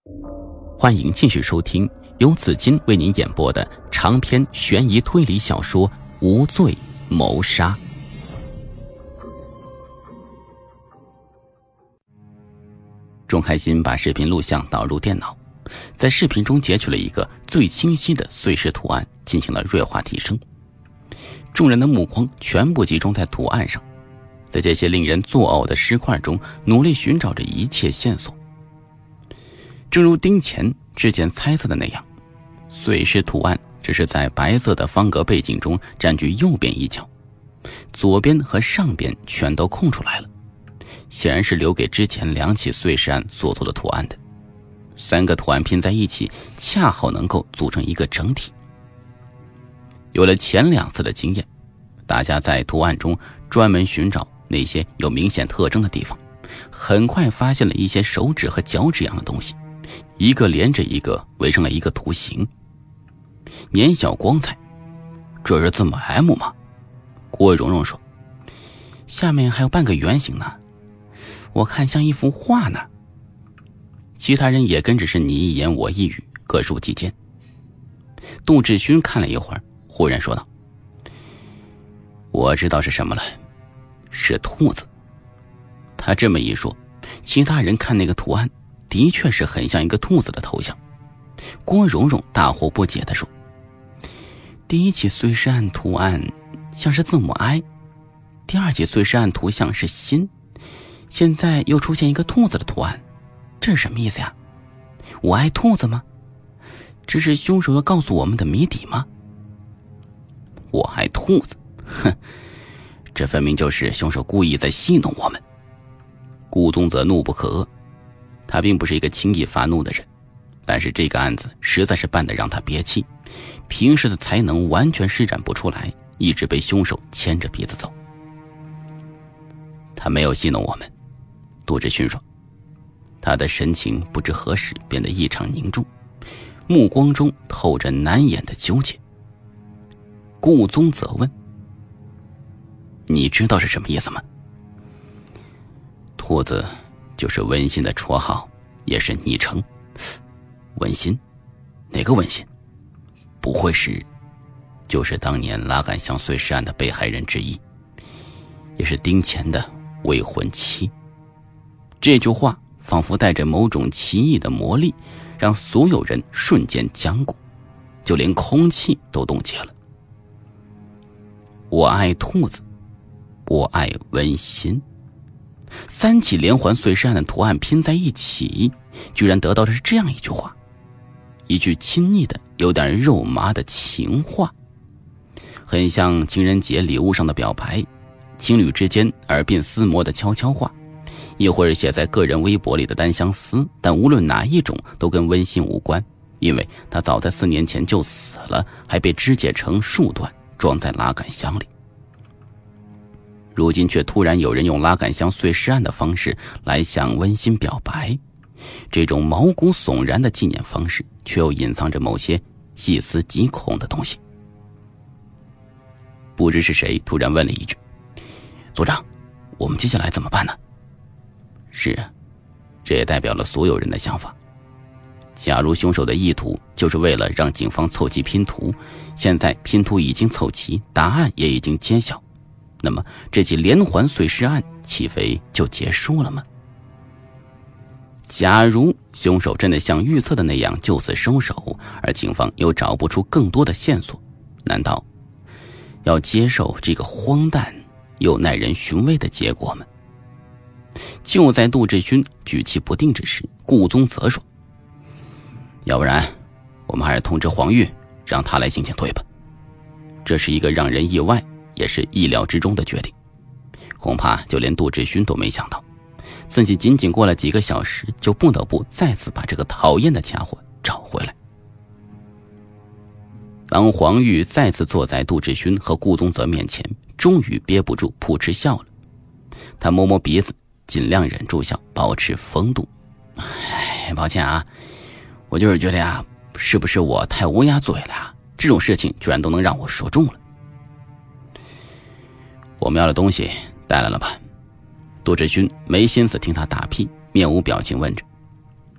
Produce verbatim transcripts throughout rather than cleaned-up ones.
欢迎继续收听由紫金为您演播的长篇悬疑推理小说《无罪谋杀》。钟开心把视频录像导入电脑，在视频中截取了一个最清晰的碎尸图案，进行了锐化提升。众人的目光全部集中在图案上，在这些令人作呕的尸块中努力寻找着一切线索。正如丁乾之前猜测的那样，碎尸图案只是在白色的方格背景中占据右边一角，左边和上边全都空出来了，显然是留给之前两起碎尸案所做的图案的。三个图案拼在一起，恰好能够组成一个整体。有了前两次的经验，大家在图案中专门寻找那些有明显特征的地方，很快发现了一些手指和脚趾一样的东西，一个连着一个围成了一个图形。年小光彩，这是字母 M 吗？郭蓉蓉说，下面还有半个圆形呢，我看像一幅画呢。其他人也跟着是你一言我一语，各抒己见。杜志勋看了一会儿，忽然说道，我知道是什么了，是兔子。他这么一说，其他人看那个图案的确是很像一个兔子的头像。郭蓉蓉大惑不解地说，第一起碎尸案图案像是字母 I， 第二起碎尸案图像是心，现在又出现一个兔子的图案，这是什么意思呀？我爱兔子吗？这是凶手要告诉我们的谜底吗？我爱兔子，哼，这分明就是凶手故意在戏弄我们。顾宗泽怒不可遏，他并不是一个轻易发怒的人，但是这个案子实在是办得让他憋气，平时的才能完全施展不出来，一直被凶手牵着鼻子走。他没有戏弄我们，杜志勋说。他的神情不知何时变得异常凝重，目光中透着难掩的纠结。顾宗泽问，你知道是什么意思吗？兔子就是温馨的绰号，也是昵称。温馨？哪个温馨？不会是就是当年拉杆箱碎尸案的被害人之一，也是丁乾的未婚妻。这句话仿佛带着某种奇异的魔力，让所有人瞬间僵固，就连空气都冻结了。我爱兔子，我爱温馨。三起连环碎尸案的图案拼在一起，居然得到的是这样一句话，一句亲昵的有点肉麻的情话，很像情人节礼物上的表白，情侣之间耳鬓厮磨的悄悄话，一会儿写在个人微博里的单相思，但无论哪一种都跟温馨无关，因为他早在四年前就死了，还被肢解成数段装在拉杆箱里。如今却突然有人用拉杆箱碎尸案的方式来向温馨表白，这种毛骨悚然的纪念方式却又隐藏着某些细思极恐的东西。不知是谁突然问了一句，组长，我们接下来怎么办呢？是啊，这也代表了所有人的想法。假如凶手的意图就是为了让警方凑齐拼图，现在拼图已经凑齐，答案也已经揭晓，那么这起连环碎尸案岂非就结束了吗？假如凶手真的像预测的那样就此收手，而警方又找不出更多的线索，难道要接受这个荒诞又耐人寻味的结果吗？就在杜志勋举棋不定之时，顾宗泽说，要不然我们还是通知黄玉，让他来进行对吧。这是一个让人意外也是意料之中的决定，恐怕就连杜志勋都没想到，自己仅仅过了几个小时就不得不再次把这个讨厌的家伙找回来。当黄玉再次坐在杜志勋和顾宗泽面前，终于憋不住扑哧笑了。他摸摸鼻子，尽量忍住笑，保持风度。哎，抱歉啊，我就是觉得呀，是不是我太乌鸦嘴了呀？这种事情居然都能让我说中了。我们要的东西带来了吧？杜志勋没心思听他打屁，面无表情问着。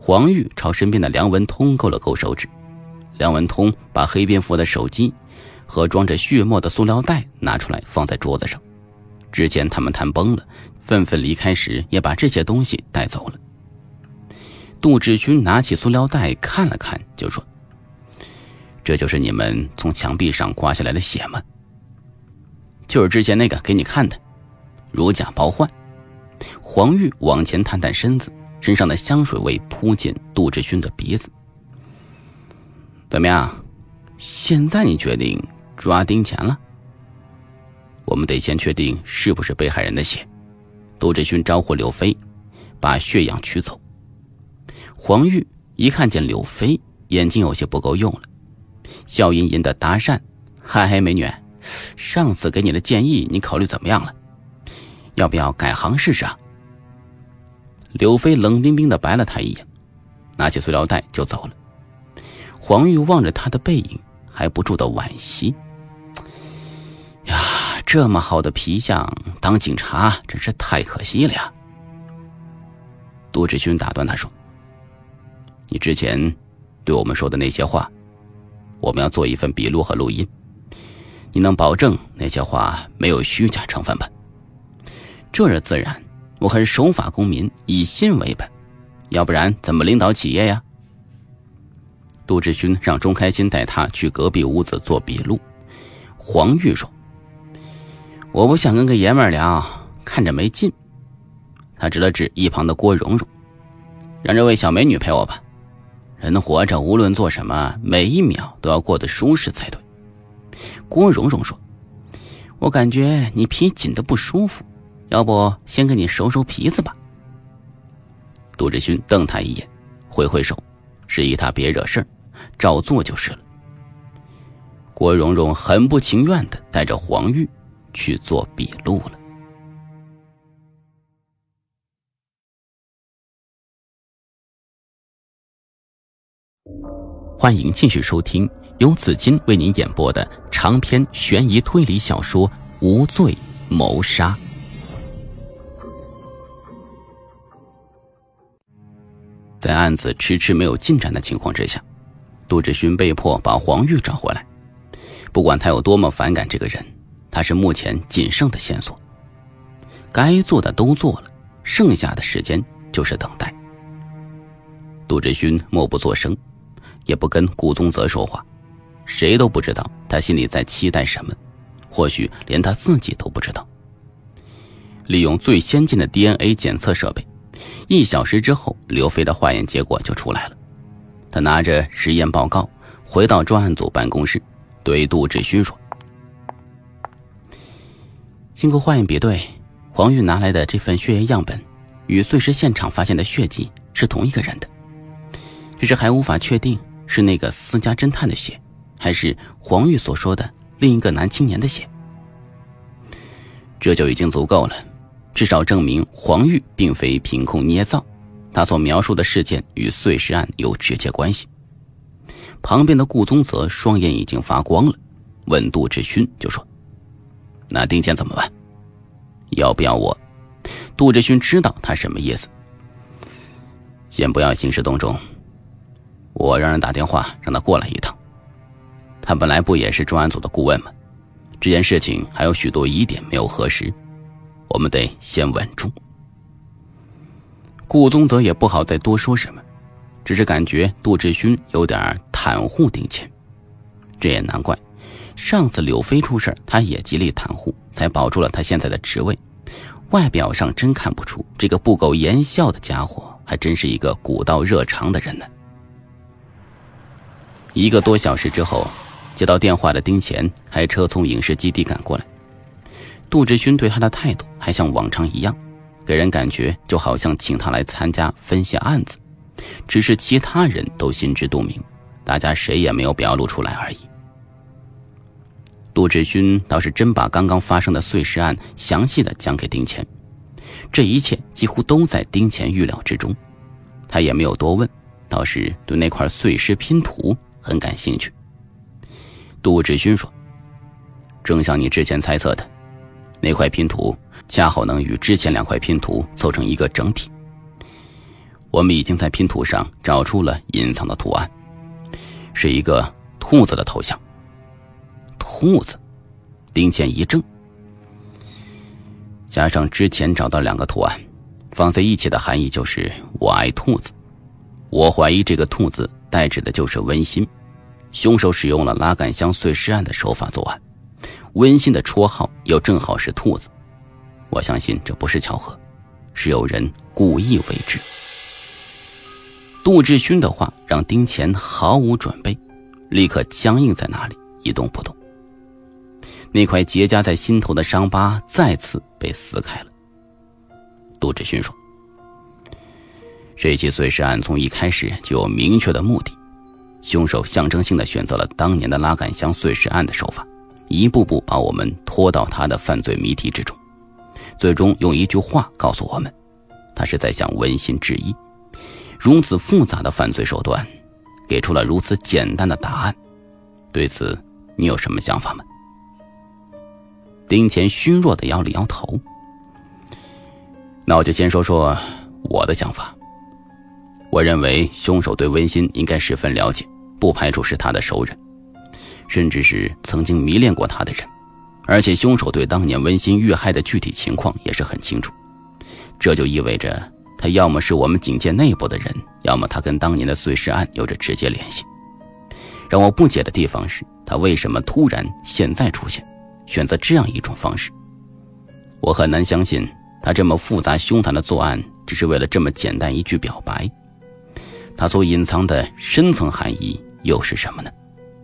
黄玉朝身边的梁文通勾了勾手指，梁文通把黑蝙蝠的手机和装着血沫的塑料袋拿出来放在桌子上。之前他们谈崩了，纷纷离开时也把这些东西带走了。杜志勋拿起塑料袋看了看，就说：这就是你们从墙壁上刮下来的血吗？就是之前那个给你看的，如假包换。黄玉往前探探身子，身上的香水味扑进杜志勋的鼻子。怎么样，现在你决定抓丁钱了？我们得先确定是不是被害人的血。杜志勋招呼柳飞把血样取走。黄玉一看见柳飞，眼睛有些不够用了，笑吟吟的搭讪：嗨嗨美女，上次给你的建议你考虑怎么样了？要不要改行试试啊？柳飞冷冰冰的白了他一眼，拿起塑料袋就走了。黄玉望着他的背影，还不住的惋惜：呀，这么好的皮相，当警察真是太可惜了呀。杜志勋打断他说：你之前对我们说的那些话，我们要做一份笔录和录音，你能保证那些话没有虚假成分吧？这是自然，我可是守法公民，以心为本，要不然怎么领导企业呀？杜志勋让钟开心带他去隔壁屋子做笔录。黄玉说：我不想跟个爷们儿聊，看着没劲。他指了指一旁的郭蓉蓉：让这位小美女陪我吧，人活着无论做什么，每一秒都要过得舒适才对。郭蓉蓉说：我感觉你皮紧得不舒服，要不先给你收收皮子吧。杜志勋瞪他一眼，挥挥手，示意他别惹事儿，照做就是了。郭蓉蓉很不情愿地带着黄玉去做笔录了。欢迎继续收听由紫金为您演播的长篇悬疑推理小说《无罪谋杀》。在案子迟迟没有进展的情况之下，杜志勋被迫把黄玉找回来。不管他有多么反感这个人，他是目前仅剩的线索。该做的都做了，剩下的时间就是等待。杜志勋默不作声，也不跟顾宗泽说话，谁都不知道他心里在期待什么，或许连他自己都不知道。利用最先进的 D N A 检测设备，一小时之后，刘飞的化验结果就出来了。他拿着实验报告回到专案组办公室，对杜志勋说：经过化验比对，黄玉拿来的这份血液样本与碎尸现场发现的血迹是同一个人的，只是还无法确定是那个私家侦探的血，还是黄玉所说的另一个男青年的血。这就已经足够了，至少证明黄玉并非凭空捏造，他所描述的事件与碎尸案有直接关系。旁边的顾宗泽双眼已经发光了，问杜志勋就说：那丁钱怎么办？要不要我？杜志勋知道他什么意思。先不要兴师动众，我让人打电话让他过来一趟。他本来不也是专案组的顾问吗？这件事情还有许多疑点没有核实，我们得先稳住。顾宗泽也不好再多说什么，只是感觉杜志勋有点袒护丁钱。这也难怪，上次柳飞出事，他也极力袒护，才保住了他现在的职位。外表上真看不出，这个不苟言笑的家伙还真是一个古道热肠的人呢。一个多小时之后，接到电话的丁钱开车从影视基地赶过来。杜志勋对他的态度还像往常一样，给人感觉就好像请他来参加分析案子，只是其他人都心知肚明，大家谁也没有表露出来而已。杜志勋倒是真把刚刚发生的碎尸案详细的讲给丁钱，这一切几乎都在丁钱预料之中，他也没有多问，倒是对那块碎尸拼图很感兴趣。杜志勋说：正像你之前猜测的，那块拼图恰好能与之前两块拼图凑成一个整体。 我们已经在拼图上找出了隐藏的图案，是一个兔子的头像。兔子，丁乾一怔，加上之前找到两个图案，放在一起的含义就是我爱兔子。我怀疑这个兔子代指的就是温馨，凶手使用了拉杆箱碎尸案的手法作案，温馨的绰号又正好是兔子。我相信这不是巧合，是有人故意为之。杜志勋的话让丁乾毫无准备，立刻僵硬在那里一动不动。那块结痂在心头的伤疤再次被撕开了。杜志勋说，这起碎尸案从一开始就有明确的目的，凶手象征性地选择了当年的拉杆箱碎尸案的手法，一步步把我们拖到他的犯罪谜题之中，最终用一句话告诉我们，他是在向温馨致意。如此复杂的犯罪手段，给出了如此简单的答案，对此你有什么想法吗？丁乾虚弱地摇了摇头。那我就先说说我的想法。我认为凶手对温馨应该十分了解，不排除是他的熟人，甚至是曾经迷恋过他的人，而且凶手对当年温馨遇害的具体情况也是很清楚。这就意味着他要么是我们警界内部的人，要么他跟当年的碎尸案有着直接联系。让我不解的地方是，他为什么突然现在出现，选择这样一种方式。我很难相信他这么复杂凶残的作案只是为了这么简单一句表白，他所隐藏的深层含义又是什么呢？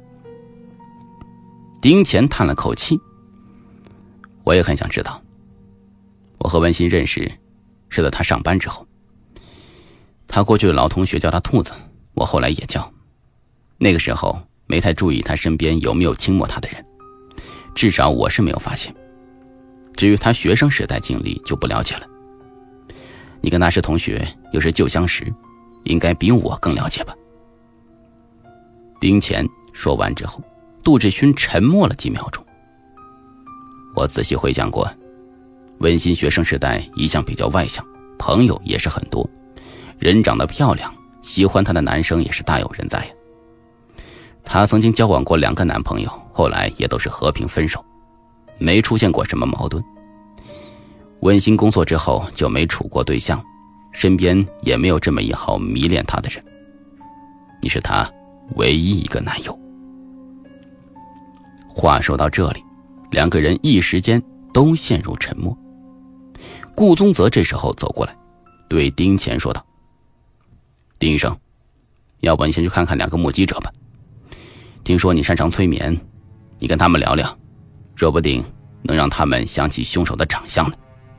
丁乾叹了口气，我也很想知道。我和温馨认识是在他上班之后，他过去的老同学叫他兔子，我后来也叫。那个时候没太注意他身边有没有轻摸他的人，至少我是没有发现。至于他学生时代经历就不了解了，你跟他是同学又是旧相识，应该比我更了解吧。丁乾说完之后，杜志勋沉默了几秒钟。我仔细回想过，温馨学生时代一向比较外向，朋友也是很多，人长得漂亮，喜欢她的男生也是大有人在呀。她曾经交往过两个男朋友，后来也都是和平分手，没出现过什么矛盾。温馨工作之后就没处过对象，身边也没有这么一号迷恋她的人，你是她唯一一个男友。话说到这里，两个人一时间都陷入沉默。顾宗泽这时候走过来，对丁乾说道：丁医生，要不你先去看看两个目击者吧，听说你擅长催眠，你跟他们聊聊，说不定能让他们想起凶手的长相呢。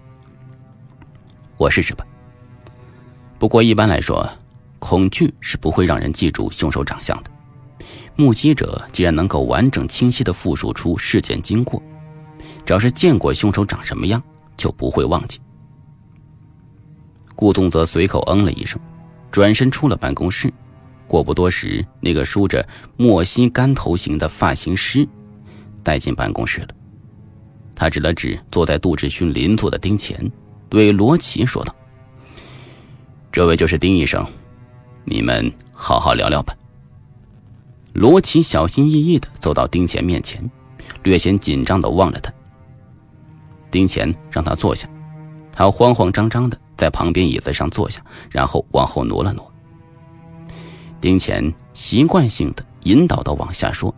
我试试吧。不过一般来说，恐惧是不会让人记住凶手长相的。目击者既然能够完整清晰地复述出事件经过，只要是见过凶手长什么样，就不会忘记。顾宗泽随口嗯了一声，转身出了办公室。过不多时，那个梳着莫西干头型的发型师带进办公室了。他指了指坐在杜志勋邻座的丁乾，对罗琦说道：这位就是丁医生，你们好好聊聊吧。罗琦小心翼翼地走到丁乾面前，略显紧张地望着他。丁乾让他坐下，他慌慌张张地在旁边椅子上坐下，然后往后挪了挪。丁乾习惯性地引导地往下说：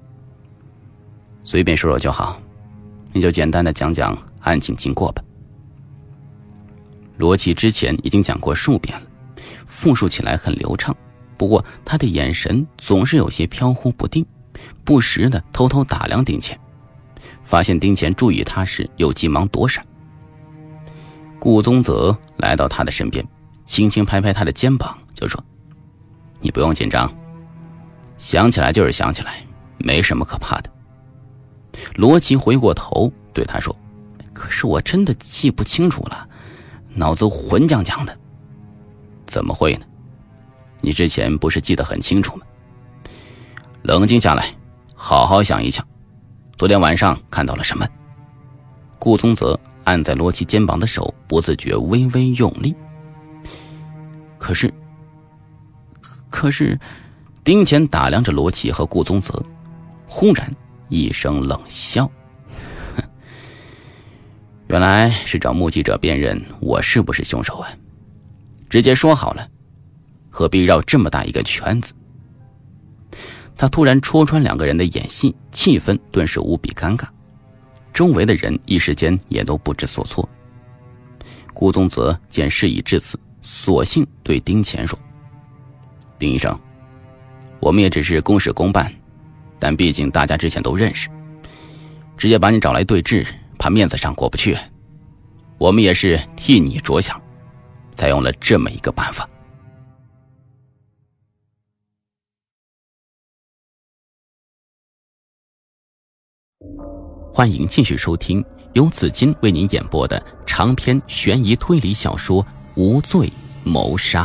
随便说说就好，你就简单地讲讲案情经过吧。罗琦之前已经讲过数遍了，复述起来很流畅，不过他的眼神总是有些飘忽不定，不时地偷偷打量丁乾，发现丁乾注意他时又急忙躲闪。顾宗泽来到他的身边，轻轻拍拍他的肩膀，就说：你不用紧张，想起来就是想起来，没什么可怕的。罗琦回过头对他说：可是我真的记不清楚了，脑子混浆浆的。怎么会呢？你之前不是记得很清楚吗？冷静下来，好好想一想，昨天晚上看到了什么？顾宗泽按在罗琦肩膀的手不自觉微微用力。 可是，可是，丁乾打量着罗琦和顾宗泽，忽然一声冷笑：“哼，原来是找目击者辨认我是不是凶手啊？直接说好了，何必绕这么大一个圈子？”他突然戳穿两个人的演戏，气氛顿时无比尴尬，周围的人一时间也都不知所措。顾宗泽见事已至此，索性对丁乾说：“丁医生，我们也只是公事公办，但毕竟大家之前都认识，直接把你找来对质，怕面子上过不去。我们也是替你着想，才用了这么一个办法。”欢迎继续收听由紫金为您演播的长篇悬疑推理小说《无罪谋杀》。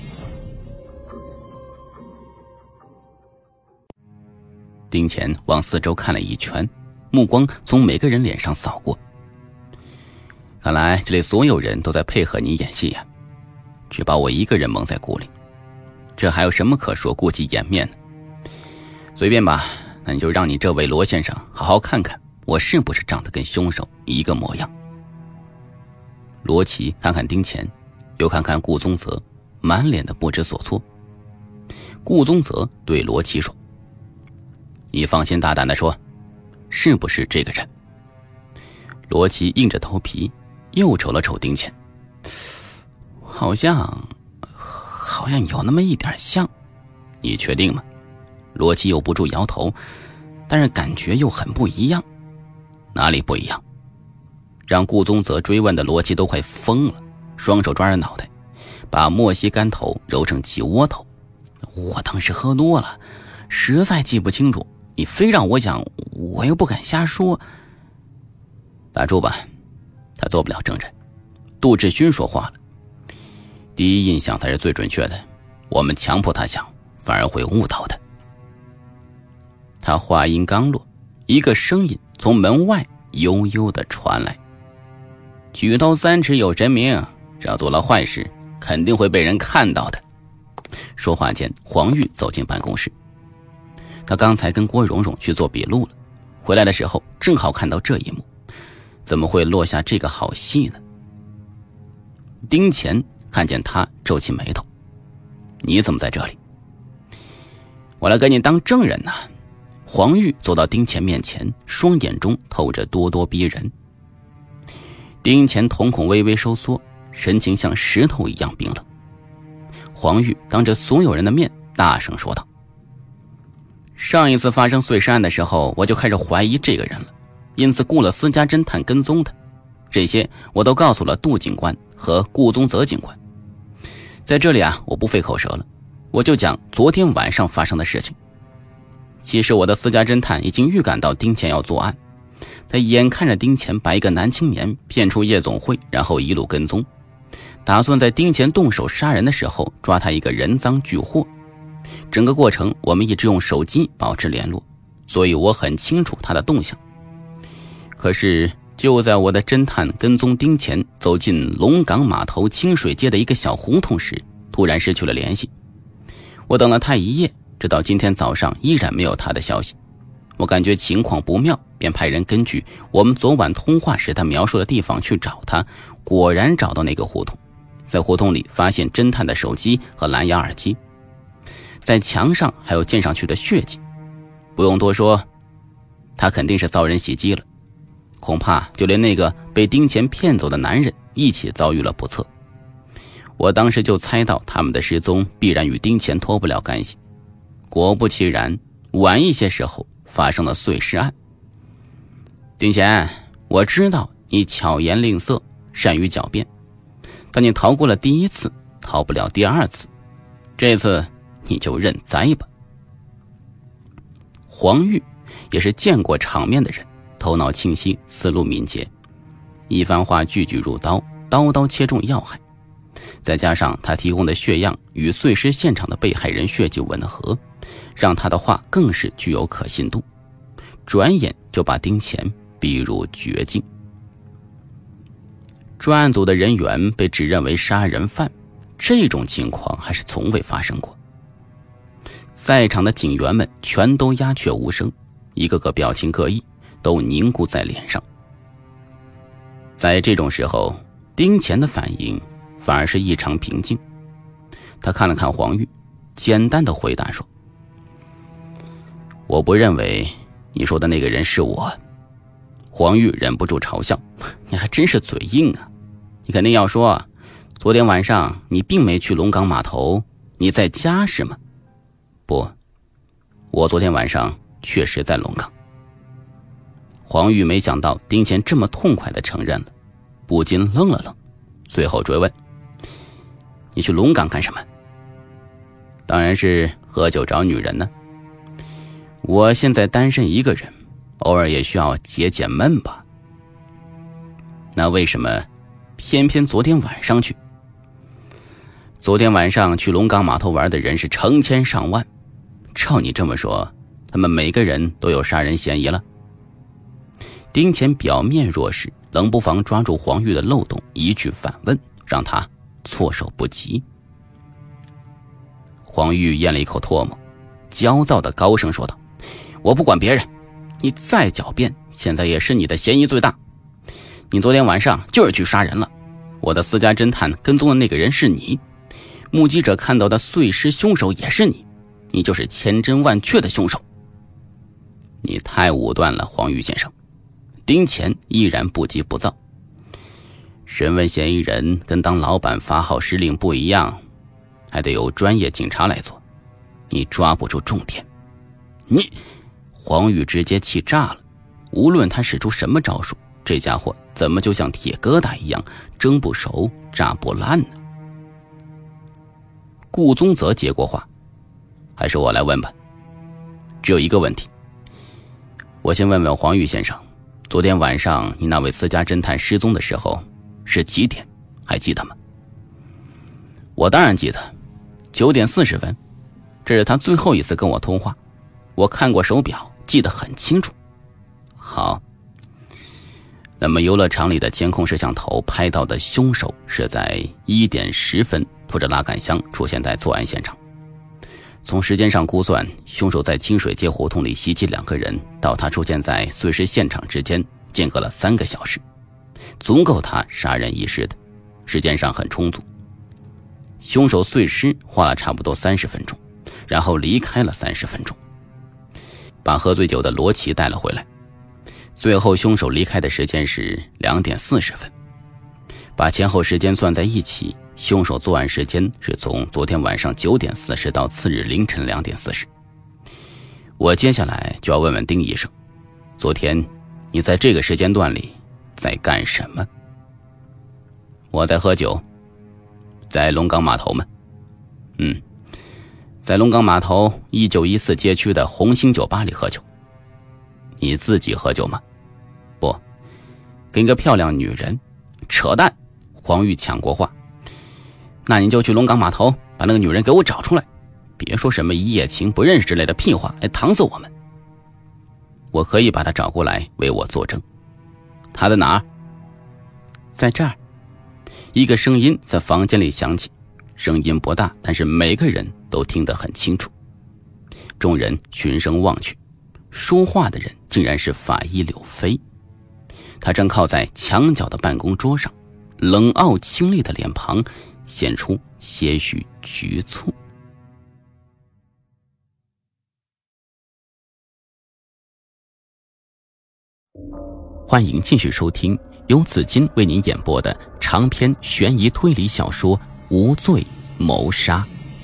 丁乾往四周看了一圈，目光从每个人脸上扫过。看来这里所有人都在配合你演戏呀，只把我一个人蒙在鼓里，这还有什么可说顾及颜面呢？随便吧，那你就让你这位罗先生好好看看我是不是长得跟凶手一个模样。罗琦看看丁乾，又看看顾宗泽，满脸的不知所措。顾宗泽对罗琦说：“你放心大胆地说，是不是这个人？”罗琦硬着头皮又瞅了瞅丁乾，好像好像有那么一点像。你确定吗？罗琦又不住摇头，但是感觉又很不一样。哪里不一样？让顾宗泽追问的罗琦都快疯了，双手抓着脑袋，把莫西干头揉成鸡窝头。我当时喝多了，实在记不清楚，你非让我讲，我又不敢瞎说。打住吧，他做不了证人。杜志勋说话了：“第一印象才是最准确的，我们强迫他想，反而会误导的。”他话音刚落，一个声音从门外悠悠地传来：“举头三尺有神明，只要做了坏事，肯定会被人看到的。”说话间，黄玉走进办公室。他刚才跟郭蓉蓉去做笔录了，回来的时候正好看到这一幕，怎么会落下这个好戏呢？丁乾看见他，皱起眉头：“你怎么在这里？”“我来给你当证人呢。”黄玉走到丁乾面前，双眼中透着咄咄逼人。丁乾瞳孔微微收缩，神情像石头一样冰冷。黄玉当着所有人的面大声说道：“上一次发生碎尸案的时候，我就开始怀疑这个人了，因此雇了私家侦探跟踪他。这些我都告诉了杜警官和顾宗泽警官。在这里啊，我不费口舌了，我就讲昨天晚上发生的事情。其实我的私家侦探已经预感到丁乾要作案，他眼看着丁乾把一个男青年骗出夜总会，然后一路跟踪，打算在丁乾动手杀人的时候抓他一个人赃俱获。整个过程我们一直用手机保持联络，所以我很清楚他的动向。可是就在我的侦探跟踪丁乾走进龙岗码头清水街的一个小胡同时，突然失去了联系。我等了他一夜，直到今天早上依然没有他的消息。我感觉情况不妙，便派人根据我们昨晚通话时他描述的地方去找他，果然找到那个胡同。在胡同里发现侦探的手机和蓝牙耳机，在墙上还有溅上去的血迹。不用多说，他肯定是遭人袭击了，恐怕就连那个被丁乾骗走的男人一起遭遇了不测。我当时就猜到他们的失踪必然与丁乾脱不了干系。果不其然，晚一些时候发生了碎尸案。丁乾，我知道你巧言令色，善于狡辩，但你逃过了第一次，逃不了第二次，这次你就认栽吧。黄玉也是见过场面的人，头脑清晰，思路敏捷，一番话句句入刀，刀刀切中要害。再加上他提供的血样与碎尸现场的被害人血迹吻合，让他的话更是具有可信度。转眼就把丁乾逼入绝境。专案组的人员被指认为杀人犯， 这种情况还是从未发生过。在场的警员们全都鸦雀无声，一个个表情各异，都凝固在脸上。在这种时候，丁乾的反应反而是异常平静。他看了看黄玉，简单的回答说：我不认为你说的那个人是我。黄玉忍不住嘲笑：你还真是嘴硬啊，你肯定要说昨天晚上你并没去龙岗码头，你在家是吗？不，我昨天晚上确实在龙岗。黄玉没想到丁乾这么痛快地承认了，不禁愣了愣，随后追问：你去龙岗干什么？当然是喝酒找女人呢。我现在单身一个人，偶尔也需要解解闷吧。那为什么偏偏昨天晚上去？昨天晚上去龙岗码头玩的人是成千上万，照你这么说，他们每个人都有杀人嫌疑了。丁乾表面弱势，冷不防抓住黄玉的漏洞，一句反问，让他措手不及。黄玉咽了一口唾沫，焦躁地高声说道：我不管别人，你再狡辩，现在也是你的嫌疑最大。你昨天晚上就是去杀人了，我的私家侦探跟踪的那个人是你，目击者看到的碎尸凶手也是你，你就是千真万确的凶手。你太武断了，黄玉先生。丁乾依然不急不躁。审问嫌疑人跟当老板发号施令不一样，还得由专业警察来做，你抓不住重点。你……黄玉直接气炸了，无论他使出什么招数，这家伙怎么就像铁疙瘩一样蒸不熟炸不烂呢？顾宗泽接过话：还是我来问吧，只有一个问题。我先问问黄玉先生，昨天晚上你那位私家侦探失踪的时候是几点，还记得吗？我当然记得，九点四十分，这是他最后一次跟我通话，我看过手表，记得很清楚。好，那么游乐场里的监控摄像头拍到的凶手是在一点十分拖着拉杆箱出现在作案现场。从时间上估算，凶手在清水街胡同里袭击两个人到他出现在碎尸现场之间间隔了三个小时，足够他杀人一事的，时间上很充足。凶手碎尸花了差不多三十分钟，然后离开了三十分钟，把喝醉酒的罗琦带了回来。最后凶手离开的时间是两点四十分，把前后时间算在一起，凶手作案时间是从昨天晚上九点四十到次日凌晨两点四十。我接下来就要问问丁医生，昨天你在这个时间段里在干什么？我在喝酒。在龙岗码头吗？嗯，在龙岗码头一九一四街区的红星酒吧里喝酒。你自己喝酒吗？不，跟一个漂亮女人。扯淡！黄玉抢过话。那你就去龙岗码头把那个女人给我找出来，别说什么一夜情不认识之类的屁话来搪塞我们。我可以把她找过来为我作证。她在哪儿？在这儿。一个声音在房间里响起，声音不大，但是每个人都听得很清楚。众人循声望去，说话的人竟然是法医柳飞。他正靠在墙角的办公桌上，冷傲清丽的脸庞显出些许局促。欢迎继续收听由紫金为您演播的长篇悬疑推理小说《无罪谋杀》。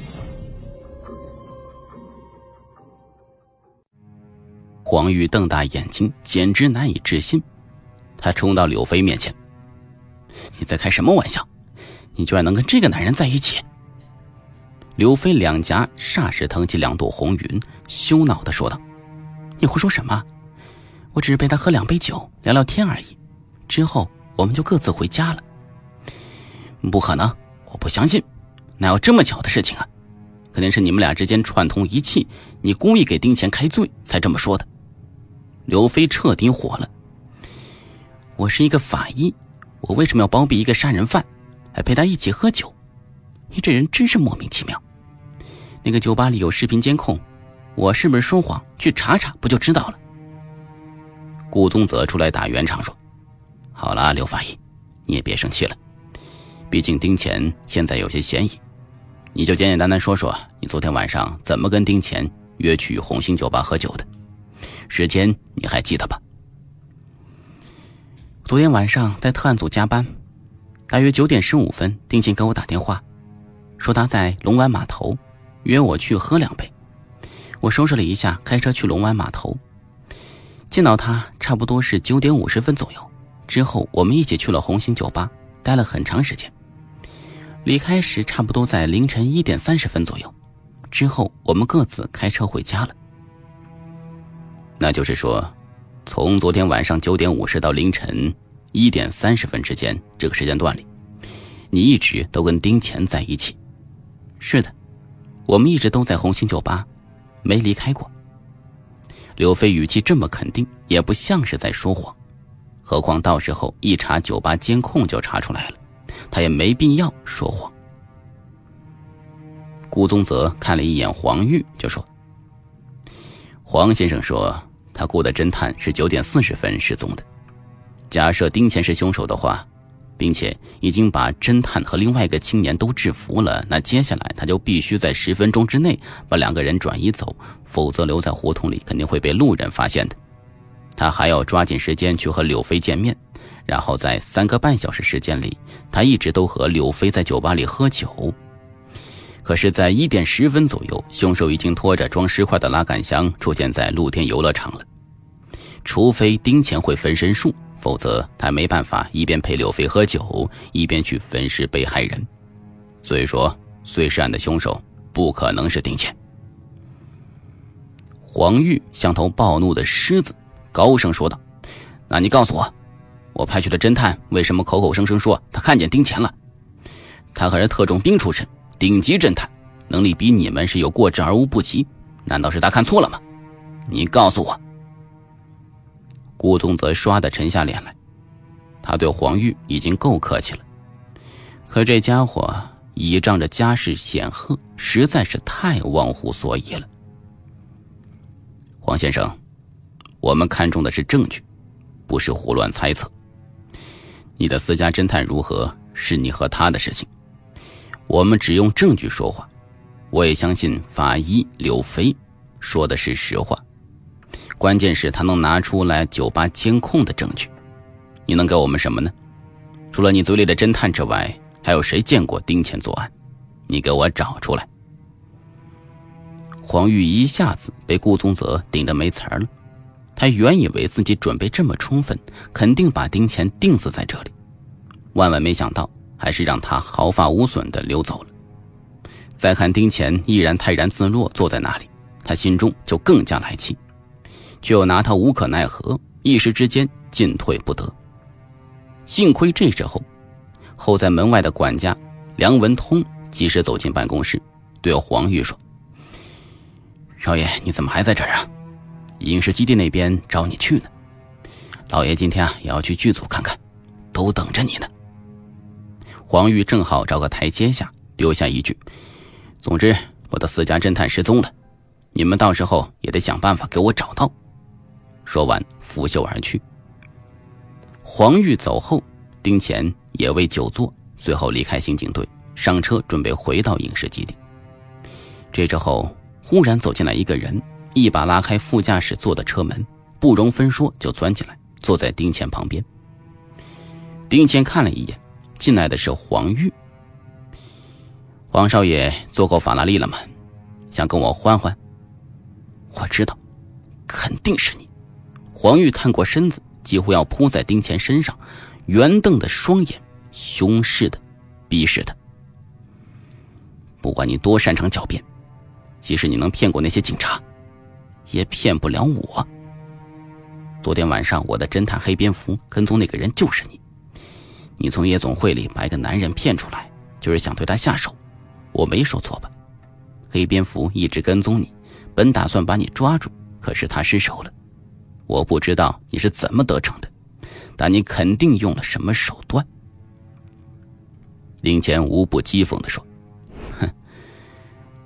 黄玉瞪大眼睛，简直难以置信。他冲到柳飞面前：你在开什么玩笑？你居然能跟这个男人在一起？柳飞两颊霎时腾起两朵红云，羞恼地说道：你胡说什么？我只是陪他喝两杯酒聊聊天而已，之后我们就各自回家了。不可能，我不相信，哪有这么巧的事情啊？肯定是你们俩之间串通一气，你故意给丁乾开罪才这么说的。刘飞彻底火了。我是一个法医，我为什么要包庇一个杀人犯，还陪他一起喝酒？ 这人真是莫名其妙。那个酒吧里有视频监控，我是不是说谎？去查查不就知道了。顾宗泽出来打圆场说：好了，刘法医，你也别生气了，毕竟丁钱现在有些嫌疑，你就简简单单说说你昨天晚上怎么跟丁钱约去红星酒吧喝酒的，时间你还记得吧？昨天晚上在特案组加班，大约九点十五分，丁钱给我打电话，说他在龙湾码头约我去喝两杯。我收拾了一下，开车去龙湾码头，见到他差不多是九点五十分左右。之后我们一起去了红星酒吧，待了很长时间。离开时差不多在凌晨一点三十分左右。之后我们各自开车回家了。那就是说，从昨天晚上九点五十到凌晨一点三十分之间这个时间段里，你一直都跟丁钱在一起。是的，我们一直都在红星酒吧，没离开过。刘飞语气这么肯定，也不像是在说谎。何况到时候一查酒吧监控就查出来了，他也没必要说谎。顾宗泽看了一眼黄玉，就说：黄先生说他雇的侦探是九点四十分失踪的，假设丁钱是凶手的话，并且已经把侦探和另外一个青年都制服了，那接下来他就必须在十分钟之内把两个人转移走，否则留在胡同里肯定会被路人发现的。他还要抓紧时间去和柳飞见面，然后在三个半小时时间里，他一直都和柳飞在酒吧里喝酒。可是在一点十分左右，凶手已经拖着装尸块的拉杆箱出现在露天游乐场了。除非丁钱会分身术，否则他没办法一边陪柳飞喝酒，一边去分尸被害人。所以说，碎尸案的凶手不可能是丁钱。黄玉像头暴怒的狮子，高声说道：那你告诉我，我派去的侦探为什么口口声声说他看见丁钱了？他可是特种兵出身，顶级侦探，能力比你们是有过之而无不及，难道是他看错了吗？你告诉我。顾宗泽唰地沉下脸来，他对黄玉已经够客气了，可这家伙倚仗着家世显赫，实在是太忘乎所以了。黄先生，我们看重的是证据，不是胡乱猜测。你的私家侦探如何，是你和他的事情，我们只用证据说话。我也相信法医刘飞说的是实话，关键是他能拿出来酒吧监控的证据。你能给我们什么呢？除了你嘴里的侦探之外，还有谁见过丁钱作案？你给我找出来。黄玉一下子被顾宗泽顶得没词儿了。他原以为自己准备这么充分，肯定把丁钱定死在这里，万万没想到还是让他毫发无损地溜走了。再看丁钱依然泰然自若坐在那里，他心中就更加来气，却又拿他无可奈何，一时之间进退不得。幸亏这时候候在门外的管家梁文通及时走进办公室，对黄玉说：少爷，你怎么还在这儿啊？影视基地那边找你去呢，老爷今天啊也要去剧组看看，都等着你呢。黄玉正好找个台阶下，丢下一句：总之我的私家侦探失踪了，你们到时候也得想办法给我找到。说完拂袖而去。黄玉走后，丁钱也未久坐，随后离开刑警队，上车准备回到影视基地。这之后忽然走进来一个人，一把拉开副驾驶座的车门，不容分说就钻进来，坐在丁钱旁边。丁钱看了一眼，进来的是黄玉。黄少爷坐过法拉利了吗？想跟我换换？我知道，肯定是你。黄玉探过身子，几乎要扑在丁钱身上，圆瞪的双眼凶视的逼视他。不管你多擅长狡辩，即使你能骗过那些警察，也骗不了我。昨天晚上我的侦探黑蝙蝠跟踪那个人就是你，你从夜总会里把一个男人骗出来，就是想对他下手，我没说错吧？黑蝙蝠一直跟踪你，本打算把你抓住，可是他失手了。我不知道你是怎么得逞的，但你肯定用了什么手段。林乾无不讥讽地说：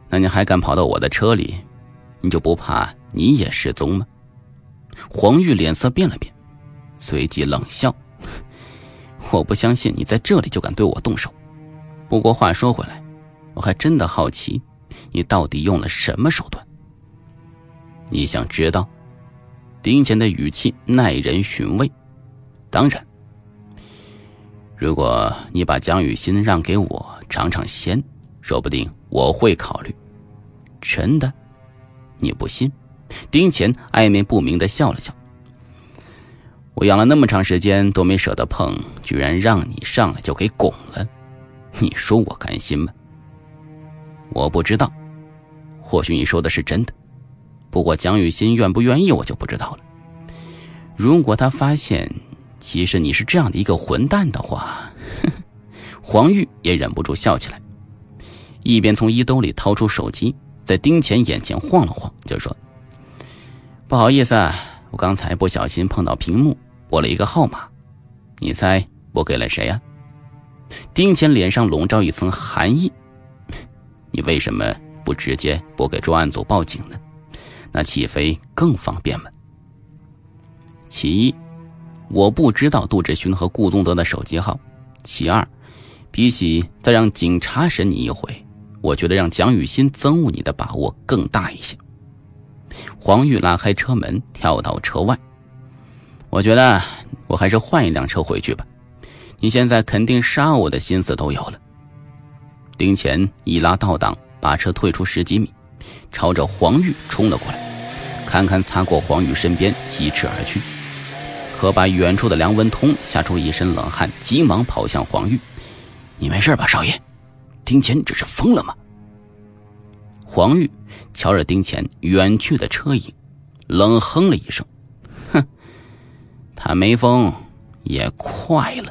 那你还敢跑到我的车里？你就不怕你也失踪吗？黄玉脸色变了变，随即冷笑，我不相信你在这里就敢对我动手。不过话说回来，我还真的好奇你到底用了什么手段。你想知道？丁乾的语气耐人寻味。当然，如果你把蒋雨欣让给我尝尝鲜，说不定我会考虑。真的？你不信？丁乾暧昧不明地笑了笑。我养了那么长时间都没舍得碰，居然让你上来就给拱了，你说我甘心吗？我不知道，或许你说的是真的，不过蒋雨欣愿不愿意我就不知道了。如果他发现其实你是这样的一个混蛋的话，呵呵，黄玉也忍不住笑起来，一边从衣兜里掏出手机，在丁乾眼前晃了晃，就说：不好意思啊，我刚才不小心碰到屏幕，拨了一个号码，你猜拨给了谁啊？丁乾脸上笼罩一层寒意，你为什么不直接拨给专案组报警呢？那起飞更方便吗？其一，我不知道杜志勋和顾宗德的手机号；其二，比起再让警察审你一回，我觉得让蒋雨欣憎恶你的把握更大一些。黄玉拉开车门，跳到车外。我觉得我还是换一辆车回去吧，你现在肯定杀我的心思都有了。丁乾一拉倒档，把车退出十几米，朝着黄玉冲了过来，堪堪擦过黄玉身边，疾驰而去。可把远处的梁文通吓出一身冷汗，急忙跑向黄玉。你没事吧，少爷？丁乾这是疯了吗？黄玉瞧着丁乾远去的车影，冷哼了一声，哼，他没疯也快了。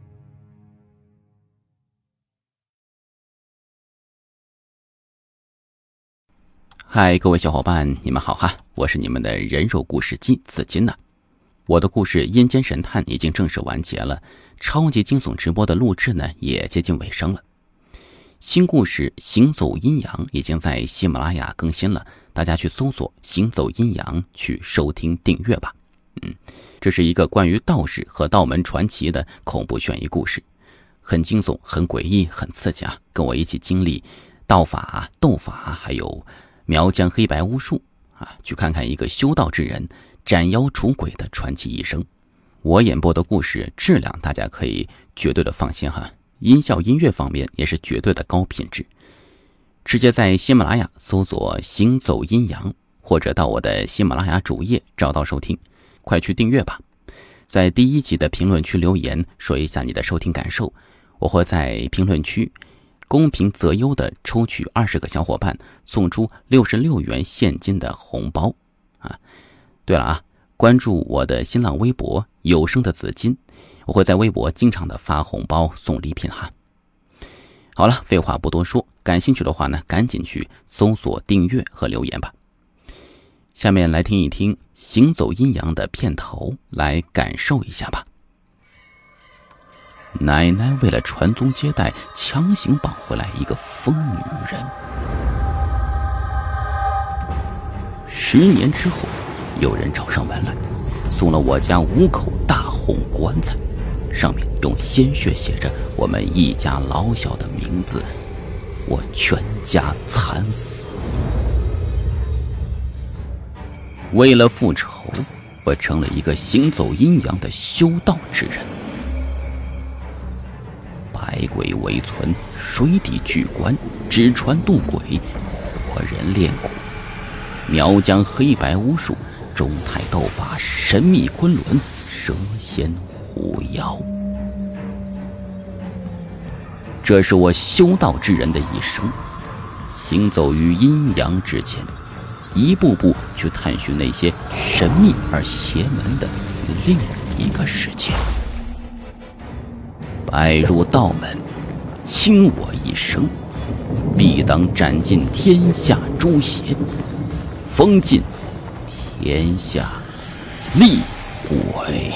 嗨，各位小伙伴，你们好哈，我是你们的人肉故事机紫金呐。我的故事《阴间神探》已经正式完结了，超级惊悚直播的录制呢也接近尾声了。新故事《行走阴阳》已经在喜马拉雅更新了，大家去搜索行走阴阳去收听订阅吧。嗯，这是一个关于道士和道门传奇的恐怖悬疑故事，很惊悚，很诡异，很刺激啊！跟我一起经历道法、斗法，还有苗疆黑白巫术啊，去看看一个修道之人斩妖除鬼的传奇一生。我演播的故事质量大家可以绝对的放心哈，音效音乐方面也是绝对的高品质。直接在喜马拉雅搜索行走阴阳，或者到我的喜马拉雅主页找到收听，快去订阅吧。在第一集的评论区留言说一下你的收听感受，我会在评论区公平择优的抽取二十个小伙伴，送出六十六元现金的红包啊！对了啊，关注我的新浪微博有声的紫金，我会在微博经常的发红包送礼品哈。好了，废话不多说，感兴趣的话呢，赶紧去搜索订阅和留言吧。下面来听一听《行走阴阳》的片头，来感受一下吧。奶奶为了传宗接代，强行绑回来一个疯女人。十年之后，有人找上门来，送了我家五口大红棺材，上面用鲜血写着我们一家老小的名字，我全家惨死。为了复仇，我成了一个行走阴阳的修道之人。百鬼围村，水底巨棺，纸船渡鬼，活人炼骨，苗疆黑白巫术，中泰斗法，神秘昆仑，蛇仙狐妖。这是我修道之人的一生，行走于阴阳之间，一步步去探寻那些神秘而邪门的另一个世界。拜入道门，倾我一生，必当斩尽天下诸邪，封尽天下厉鬼。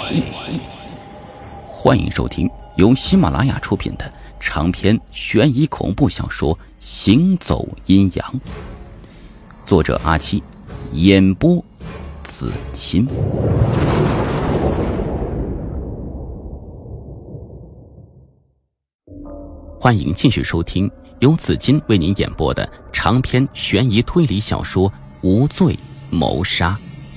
欢迎收听由喜马拉雅出品的长篇悬疑恐怖小说《 行走阴阳，作者阿七，演播子钦。欢迎继续收听由子钦为您演播的长篇悬疑推理小说《无罪谋杀》。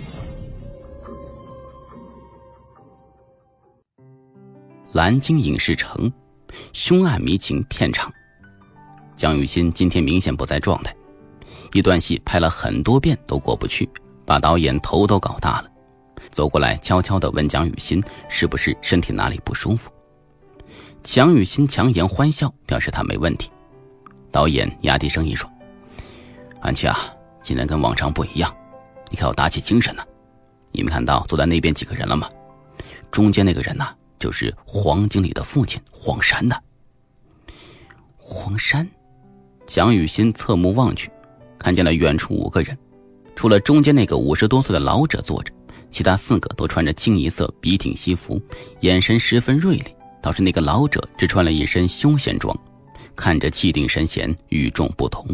蓝鲸影视城，凶案迷情片场。江雨欣今天明显不在状态，一段戏拍了很多遍都过不去，把导演头都搞大了。走过来悄悄地问江雨欣是不是身体哪里不舒服。江雨欣强颜欢笑，表示他没问题。导演压低声音说：安琪啊，今天跟往常不一样，你看我打起精神了。你们看到坐在那边几个人了吗？中间那个人啊，就是黄经理的父亲黄山的。黄山？蒋雨欣侧目望去，看见了远处五个人，除了中间那个五十多岁的老者坐着，其他四个都穿着清一色笔挺西服，眼神十分锐利，倒是那个老者只穿了一身休闲装，看着气定神闲，与众不同。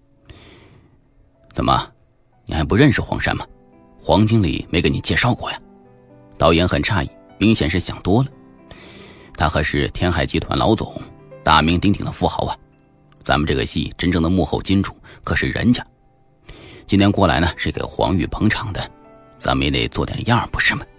怎么，你还不认识黄山吗？黄经理没给你介绍过呀？导演很诧异，明显是想多了。他可是天海集团老总，大名鼎鼎的富豪啊，咱们这个戏真正的幕后金主可是人家。今天过来呢，是给黄玉捧场的，咱们也得做点样，不是吗？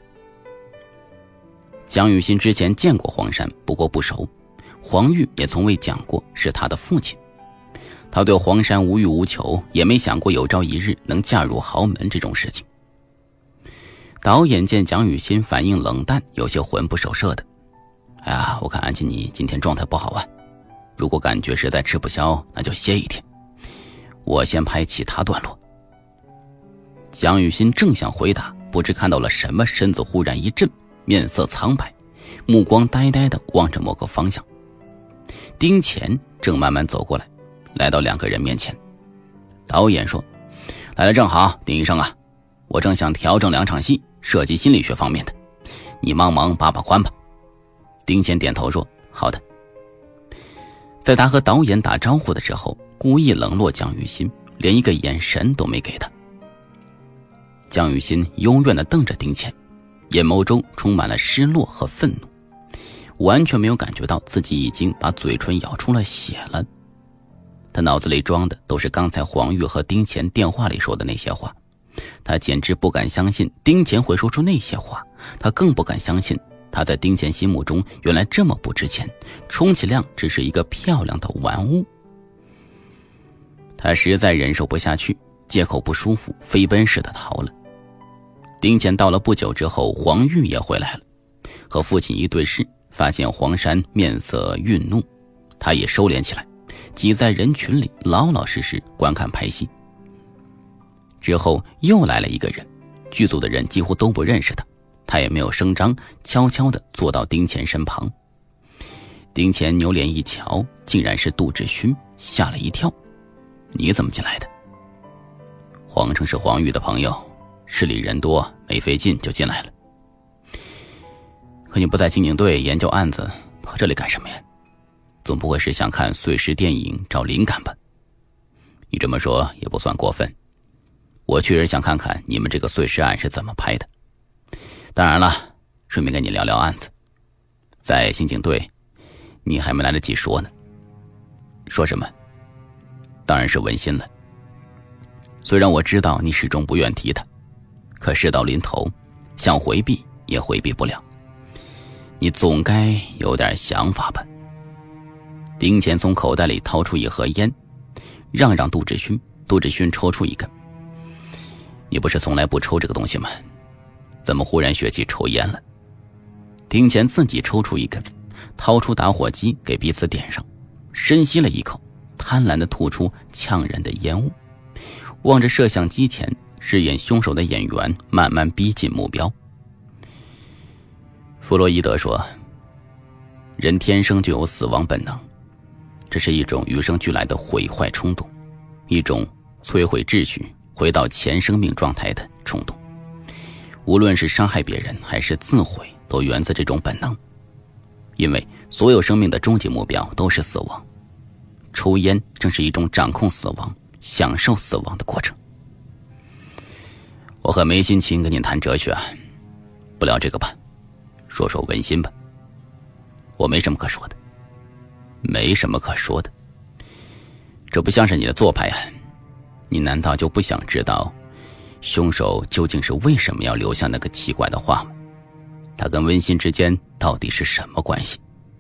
江雨欣之前见过黄山，不过不熟，黄玉也从未讲过是他的父亲。他对黄山无欲无求，也没想过有朝一日能嫁入豪门这种事情。导演见江雨欣反应冷淡，有些魂不守舍的。哎呀，我看安琪你今天状态不好啊，如果感觉实在吃不消，那就歇一天，我先拍其他段落。江雨欣正想回答，不知看到了什么，身子忽然一震，面色苍白，目光呆呆地望着某个方向。丁乾正慢慢走过来，来到两个人面前。导演说：来了正好，丁医生啊，我正想调整两场戏，涉及心理学方面的，你帮忙把把关吧。丁乾点头说：好的。在他和导演打招呼的时候，故意冷落江雨欣，连一个眼神都没给他。江雨欣幽怨地瞪着丁乾，眼眸中充满了失落和愤怒，完全没有感觉到自己已经把嘴唇咬出了血了。他脑子里装的都是刚才黄玉和丁乾电话里说的那些话，他简直不敢相信丁乾会说出那些话，他更不敢相信他在丁乾心目中原来这么不值钱，充其量只是一个漂亮的玩物。他实在忍受不下去，借口不舒服，飞奔似的逃了。丁乾到了不久之后，黄玉也回来了，和父亲一对视，发现黄山面色愠怒，他也收敛起来，挤在人群里老老实实观看拍戏。之后又来了一个人，剧组的人几乎都不认识他，他也没有声张，悄悄地坐到丁乾身旁。丁乾扭脸一瞧，竟然是杜志勋，吓了一跳。你怎么进来的？黄成是黄玉的朋友，市里人多，没费劲就进来了。可你不在刑警队研究案子，跑这里干什么呀？总不会是想看碎尸电影找灵感吧？你这么说也不算过分，我确实想看看你们这个碎尸案是怎么拍的。当然了，顺便跟你聊聊案子。在刑警队，你还没来得及说呢。说什么？当然是文心了。虽然我知道你始终不愿提他，可事到临头，想回避也回避不了。你总该有点想法吧？丁乾从口袋里掏出一盒烟，让让杜志勋。杜志勋抽出一根。你不是从来不抽这个东西吗？怎么忽然学起抽烟了？丁乾自己抽出一根，掏出打火机给彼此点上，深吸了一口，贪婪地吐出呛人的烟雾，望着摄像机前饰演凶手的演员慢慢逼近目标。弗洛伊德说，人天生就有死亡本能，这是一种与生俱来的毁坏冲动，一种摧毁秩序回到前生命状态的冲动。无论是伤害别人还是自毁，都源自这种本能。因为所有生命的终极目标都是死亡， 抽烟正是一种掌控死亡、享受死亡的过程。我很没心情跟你谈哲学，不聊这个吧，说说温馨吧。我没什么可说的，没什么可说的。这不像是你的做派啊！你难道就不想知道凶手究竟是为什么要留下那个奇怪的话吗？他跟温馨之间到底是什么关系？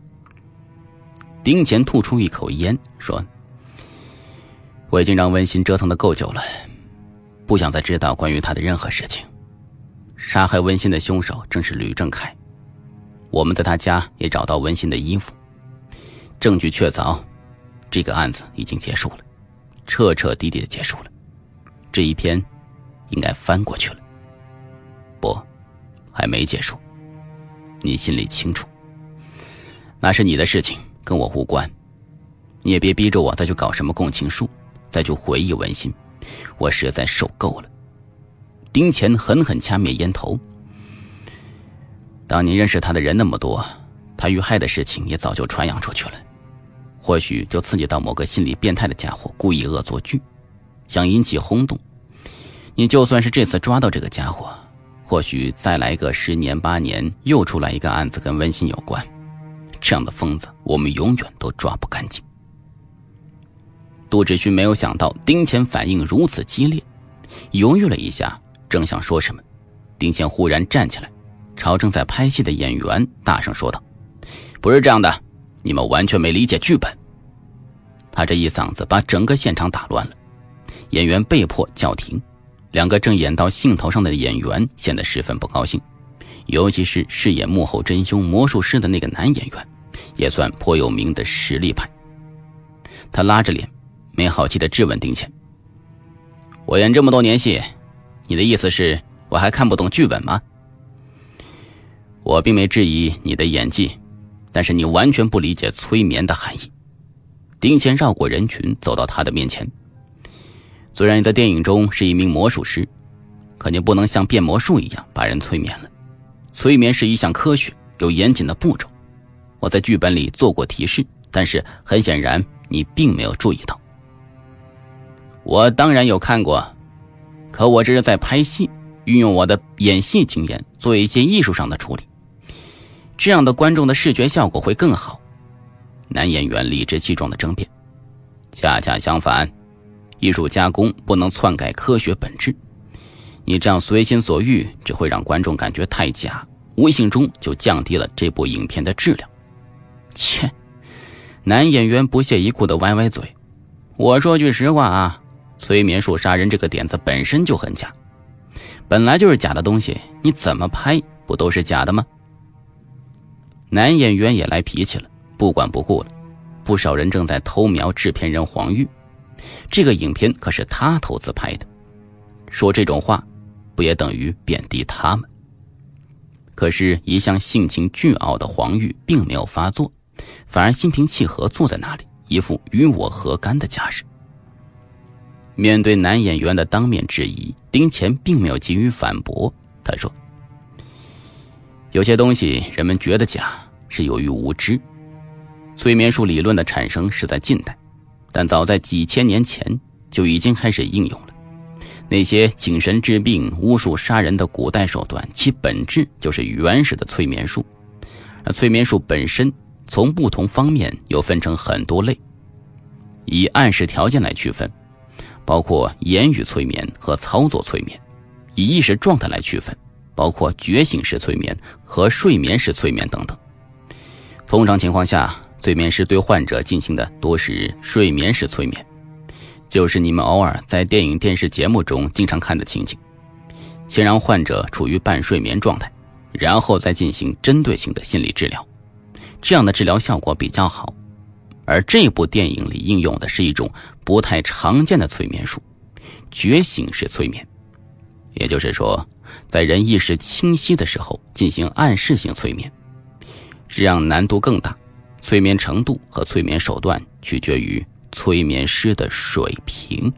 丁乾吐出一口烟，说：我已经让温馨折腾得够久了，不想再知道关于他的任何事情。杀害温馨的凶手正是吕正凯，我们在他家也找到温馨的衣服，证据确凿，这个案子已经结束了，彻彻底底的结束了。这一篇应该翻过去了。不，还没结束，你心里清楚，那是你的事情，跟我无关。你也别逼着我再去搞什么共情术，再去回忆温馨，我实在受够了。丁乾狠狠掐灭烟头。当你认识他的人那么多，他遇害的事情也早就传扬出去了，或许就刺激到某个心理变态的家伙故意恶作剧，想引起轰动。你就算是这次抓到这个家伙，或许再来个十年八年，又出来一个案子跟温馨有关，这样的疯子我们永远都抓不干净。杜志勋没有想到丁乾反应如此激烈，犹豫了一下，正想说什么，丁乾忽然站起来，朝正在拍戏的演员大声说道：不是这样的，你们完全没理解剧本。他这一嗓子把整个现场打乱了，演员被迫叫停。两个正演到兴头上的演员显得十分不高兴，尤其是饰演幕后真凶魔术师的那个男演员，也算颇有名的实力派。他拉着脸，没好气地质问丁乾：我演这么多年戏，你的意思是我还看不懂剧本吗？我并没质疑你的演技，但是你完全不理解催眠的含义。丁乾绕过人群，走到他的面前。虽然你在电影中是一名魔术师，可你不能像变魔术一样把人催眠了。催眠是一项科学，有严谨的步骤。我在剧本里做过提示，但是很显然你并没有注意到。我当然有看过，可我这是在拍戏，运用我的演戏经验做一些艺术上的处理，这样的观众的视觉效果会更好。男演员理直气壮地争辩：恰恰相反，艺术加工不能篡改科学本质，你这样随心所欲只会让观众感觉太假，无形中就降低了这部影片的质量。切！男演员不屑一顾地歪歪嘴：我说句实话啊，催眠术杀人这个点子本身就很假，本来就是假的东西，你怎么拍不都是假的吗？男演员也来脾气了，不管不顾了。不少人正在偷瞄制片人黄玉，这个影片可是他投资拍的，说这种话不也等于贬低他们？可是一向性情倨傲的黄玉并没有发作，反而心平气和坐在那里，一副与我何干的架势。面对男演员的当面质疑，丁乾并没有急于反驳，他说：有些东西人们觉得假是由于无知。催眠术理论的产生是在近代，但早在几千年前就已经开始应用了。那些请神治病、巫术杀人的古代手段，其本质就是原始的催眠术。而催眠术本身从不同方面又分成很多类，以暗示条件来区分，包括言语催眠和操作催眠；以意识状态来区分，包括觉醒式催眠和睡眠式催眠等等。通常情况下，催眠师对患者进行的多是睡眠式催眠，就是你们偶尔在电影电视节目中经常看的情景。先让患者处于半睡眠状态，然后再进行针对性的心理治疗，这样的治疗效果比较好。而这部电影里应用的是一种不太常见的催眠术，觉醒式催眠。也就是说，在人意识清晰的时候进行暗示性催眠，这样难度更大，催眠程度和催眠手段取决于催眠师的水平。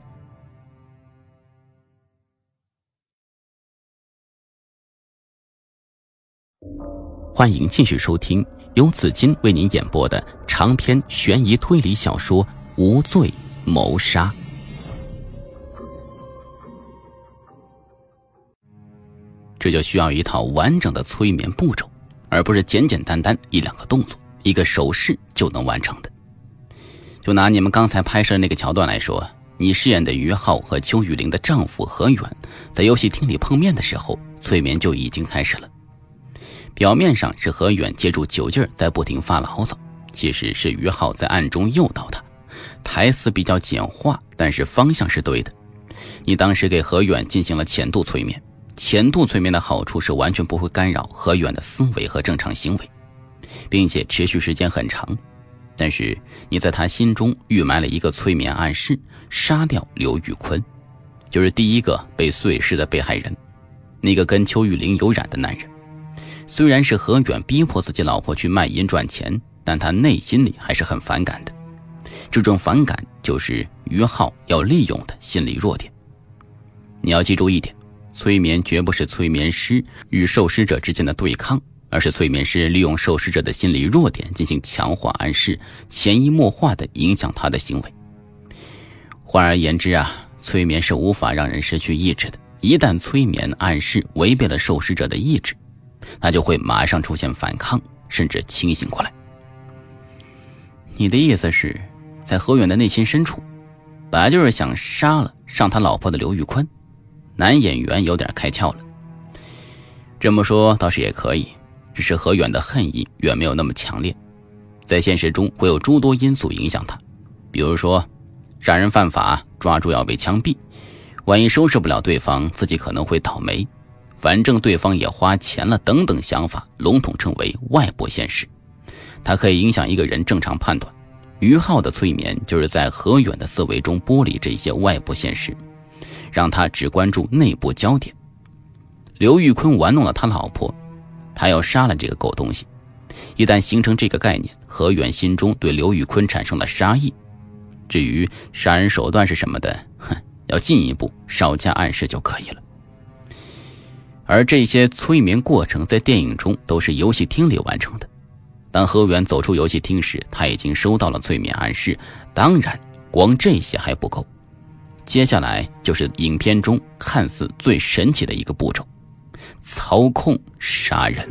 欢迎继续收听由紫金为您演播的长篇悬疑推理小说《 无罪谋杀。这就需要一套完整的催眠步骤，而不是简简单单一两个动作、一个手势就能完成的。就拿你们刚才拍摄的那个桥段来说，你饰演的于浩和邱玉玲的丈夫何远在游戏厅里碰面的时候，催眠就已经开始了。表面上是何远借助酒劲在不停发牢骚，其实是于浩在暗中诱导他。台词比较简化，但是方向是对的。你当时给何远进行了浅度催眠，浅度催眠的好处是完全不会干扰何远的思维和正常行为，并且持续时间很长。但是你在他心中预埋了一个催眠暗示，杀掉刘玉坤，就是第一个被碎尸的被害人，那个跟邱玉玲有染的男人。虽然是何远逼迫自己老婆去卖淫赚钱，但他内心里还是很反感的。这种反感就是于浩要利用的心理弱点。你要记住一点，催眠绝不是催眠师与受试者之间的对抗，而是催眠师利用受试者的心理弱点进行强化暗示，潜移默化地影响他的行为。换而言之啊，催眠是无法让人失去意志的。一旦催眠暗示违背了受试者的意志，他就会马上出现反抗，甚至清醒过来。你的意思是，在何远的内心深处，本来就是想杀了上他老婆的刘玉坤？男演员有点开窍了。这么说倒是也可以，只是何远的恨意远没有那么强烈，在现实中会有诸多因素影响他，比如说杀人犯法，抓住要被枪毙，万一收拾不了对方，自己可能会倒霉，反正对方也花钱了等等想法，笼统称为外部现实。它可以影响一个人正常判断。于浩的催眠就是在何远的思维中剥离这些外部现实，让他只关注内部焦点。刘玉坤玩弄了他老婆，他要杀了这个狗东西。一旦形成这个概念，何远心中对刘玉坤产生了杀意。至于杀人手段是什么的，哼，要进一步稍加暗示就可以了。而这些催眠过程在电影中都是游戏厅里完成的。当何远走出游戏厅时，他已经收到了催眠暗示，当然光这些还不够。接下来就是影片中看似最神奇的一个步骤，操控杀人。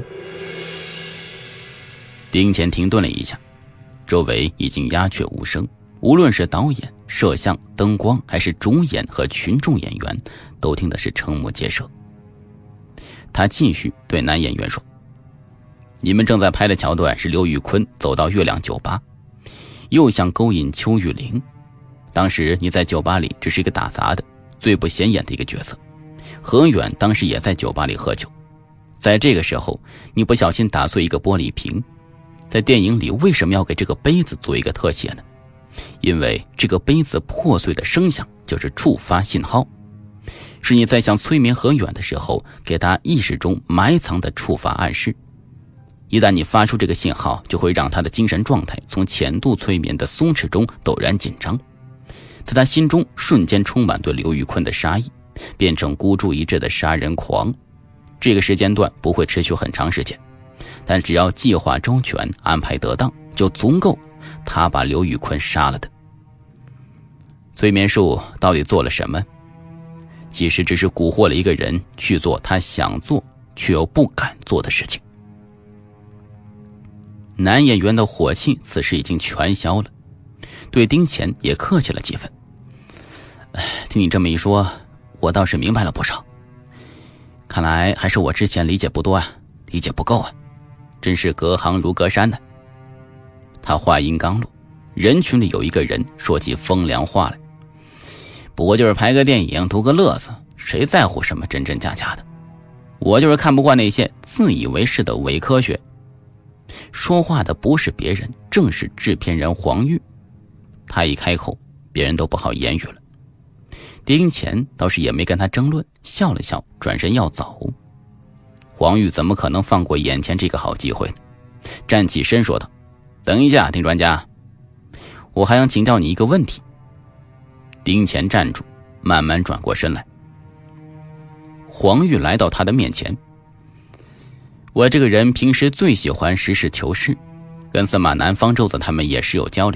丁乾停顿了一下，周围已经鸦雀无声，无论是导演、摄像、灯光，还是主演和群众演员，都听的是瞠目结舌。他继续对男演员说，你们正在拍的桥段是刘玉坤走到月亮酒吧，又想勾引邱玉玲。当时你在酒吧里只是一个打杂的，最不显眼的一个角色。何远当时也在酒吧里喝酒，在这个时候你不小心打碎一个玻璃瓶。在电影里为什么要给这个杯子做一个特写呢？因为这个杯子破碎的声响就是触发信号，是你在想催眠何远的时候给他意识中埋藏的触发暗示。一旦你发出这个信号，就会让他的精神状态从浅度催眠的松弛中陡然紧张，在他心中瞬间充满对刘玉坤的杀意，变成孤注一掷的杀人狂。这个时间段不会持续很长时间，但只要计划周全，安排得当，就足够他把刘玉坤杀了的。催眠术到底做了什么？其实只是蛊惑了一个人去做他想做却又不敢做的事情。男演员的火气此时已经全消了，对丁乾也客气了几分。听你这么一说，我倒是明白了不少。看来还是我之前理解不多啊，理解不够啊，真是隔行如隔山呢。他话音刚落，人群里有一个人说起风凉话来。不过就是拍个电影图个乐子，谁在乎什么真真假假的？我就是看不惯那些自以为是的伪科学。说话的不是别人，正是制片人黄玉。他一开口，别人都不好言语了。丁乾倒是也没跟他争论，笑了笑，转身要走。黄玉怎么可能放过眼前这个好机会呢？站起身说道，等一下，丁专家，我还想请教你一个问题。丁乾站住，慢慢转过身来。黄玉来到他的面前，我这个人平时最喜欢实事求是，跟司马南、方舟子他们也是有交流，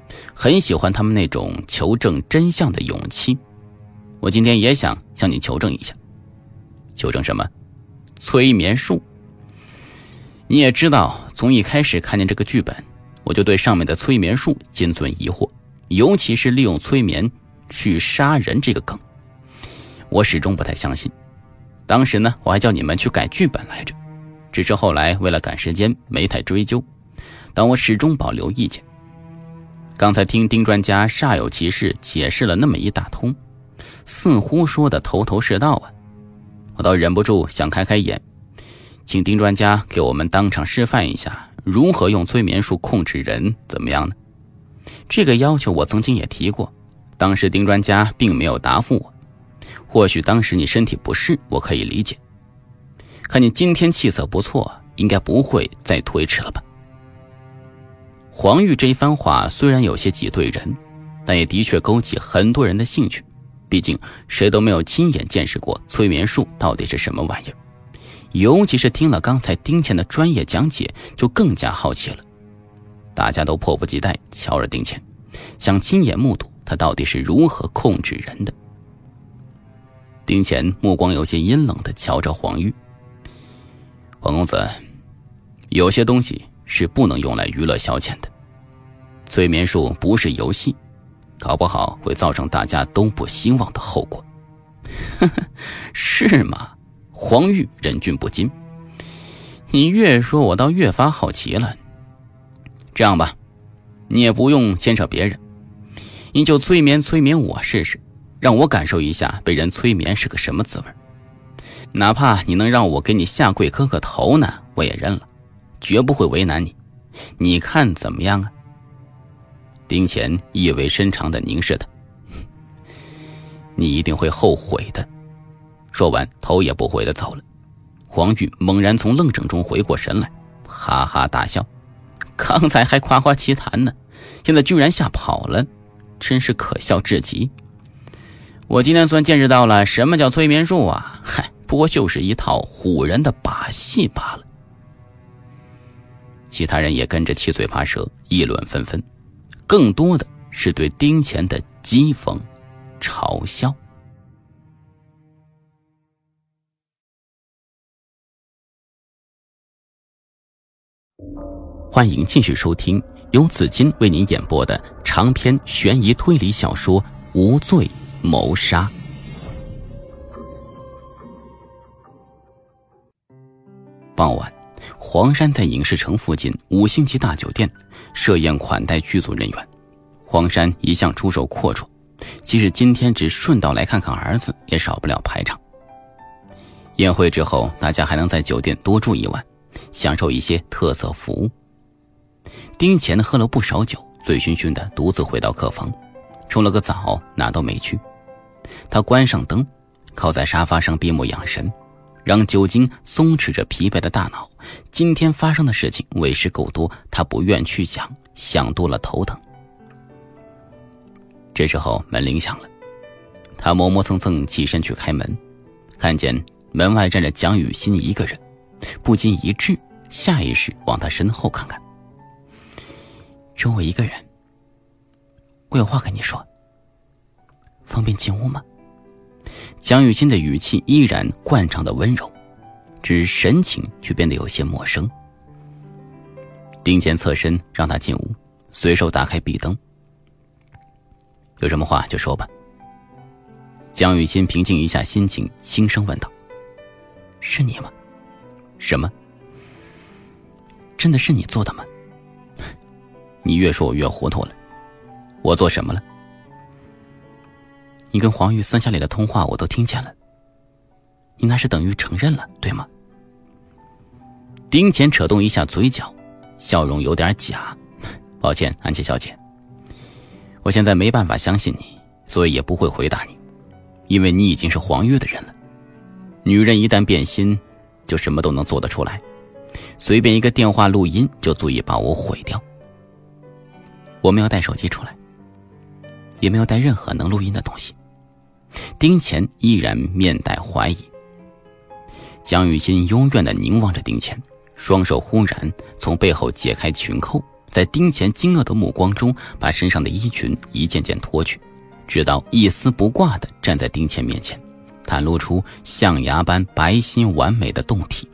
很喜欢他们那种求证真相的勇气。我今天也想向你求证一下。求证什么？催眠术。你也知道，从一开始看见这个剧本，我就对上面的催眠术心存疑惑，尤其是利用催眠去杀人这个梗，我始终不太相信。当时呢，我还叫你们去改剧本来着，只是后来为了赶时间没太追究，但我始终保留意见。刚才听丁专家煞有其事解释了那么一大通，似乎说的头头是道啊，我倒忍不住想开开眼，请丁专家给我们当场示范一下如何用催眠术控制人，怎么样呢？这个要求我曾经也提过，当时丁专家并没有答复我。或许当时你身体不适，我可以理解。看你今天气色不错，应该不会再推迟了吧？黄玉这一番话虽然有些挤兑人，但也的确勾起很多人的兴趣。毕竟谁都没有亲眼见识过催眠术到底是什么玩意儿，尤其是听了刚才丁乾的专业讲解，就更加好奇了。大家都迫不及待瞧着丁乾，想亲眼目睹他到底是如何控制人的。丁乾目光有些阴冷地瞧着黄玉。黄公子，有些东西是不能用来娱乐消遣的。催眠术不是游戏，搞不好会造成大家都不希望的后果。呵呵，是吗？黄玉忍俊不禁。你越说我倒越发好奇了。这样吧，你也不用牵扯别人，你就催眠催眠我试试，让我感受一下被人催眠是个什么滋味。哪怕你能让我给你下跪磕个头呢，我也认了，绝不会为难你。你看怎么样啊？丁乾意味深长地凝视他。你一定会后悔的。说完，头也不回地走了。黄玉猛然从愣怔中回过神来，哈哈大笑。刚才还夸夸其谈呢，现在居然吓跑了，真是可笑至极。我今天算见识到了什么叫催眠术啊，嗨，不过就是一套唬人的把戏罢了。其他人也跟着七嘴八舌，议论纷纷，更多的是对丁乾的讥讽、嘲笑。欢迎继续收听由紫金为您演播的长篇悬疑推理小说《无罪谋杀》。傍晚，黄山在影视城附近五星级大酒店设宴款待剧组人员。黄山一向出手阔绰，即使今天只顺道来看看儿子，也少不了排场。宴会之后，大家还能在酒店多住一晚，享受一些特色服务。丁乾喝了不少酒，醉醺醺的独自回到客房，冲了个澡，哪都没去。他关上灯，靠在沙发上闭目养神，让酒精松弛着疲惫的大脑。今天发生的事情为时够多，他不愿去想，想多了头疼。这时候门铃响了，他磨磨蹭蹭起身去开门，看见门外站着蒋雨欣一个人，不禁一滞，下意识往他身后看看。只有我一个人，我有话跟你说，方便进屋吗？蒋雨欣的语气依然惯常的温柔，只神情却变得有些陌生。丁乾侧身让他进屋，随手打开壁灯。有什么话就说吧。蒋雨欣平静一下心情，轻声问道：是你吗？什么？真的是你做的吗？你越说我越糊涂了。我做什么了？你跟黄玉私下里的通话我都听见了，你那是等于承认了，对吗？丁乾扯动一下嘴角，笑容有点假。抱歉，安琪小姐，我现在没办法相信你，所以也不会回答你，因为你已经是黄玉的人了。女人一旦变心，就什么都能做得出来，随便一个电话录音就足以把我毁掉。我没有带手机出来，也没有带任何能录音的东西。丁乾依然面带怀疑。蒋雨欣幽怨地凝望着丁乾，双手忽然从背后解开裙扣， 在丁乾惊愕的目光中，把身上的衣裙一件件脱去，直到一丝不挂地站在丁乾面前，袒露出象牙般白皙完美的胴体。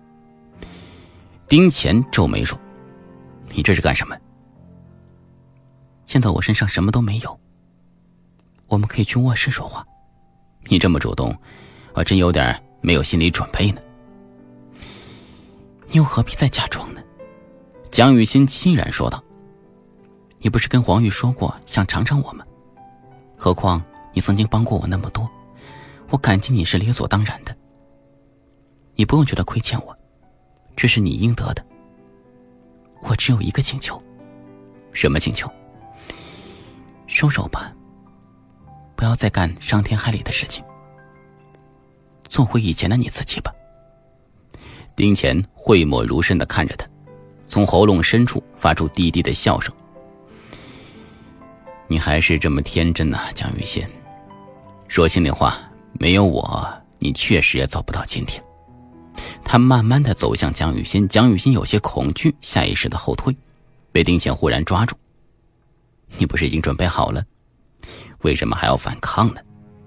丁乾皱眉说：“你这是干什么？”“现在我身上什么都没有，我们可以去卧室说话。”“你这么主动，我真有点没有心理准备呢。”“你又何必再假装呢？”蒋雨欣欣然说道。“你不是跟黄玉说过想尝尝我吗？何况你曾经帮过我那么多，我感激你是理所当然的。你不用觉得亏欠我，这是你应得的。我只有一个请求。”“什么请求？”“收手吧，不要再干伤天害理的事情，做回以前的你自己吧。”丁乾讳莫如深地看着他，从喉咙深处发出低低的笑声。“你还是这么天真啊，蒋雨欣。说心里话，没有我，你确实也走不到今天。”他慢慢地走向蒋雨欣，蒋雨欣有些恐惧，下意识地后退，被丁乾忽然抓住。“你不是已经准备好了？为什么还要反抗呢？”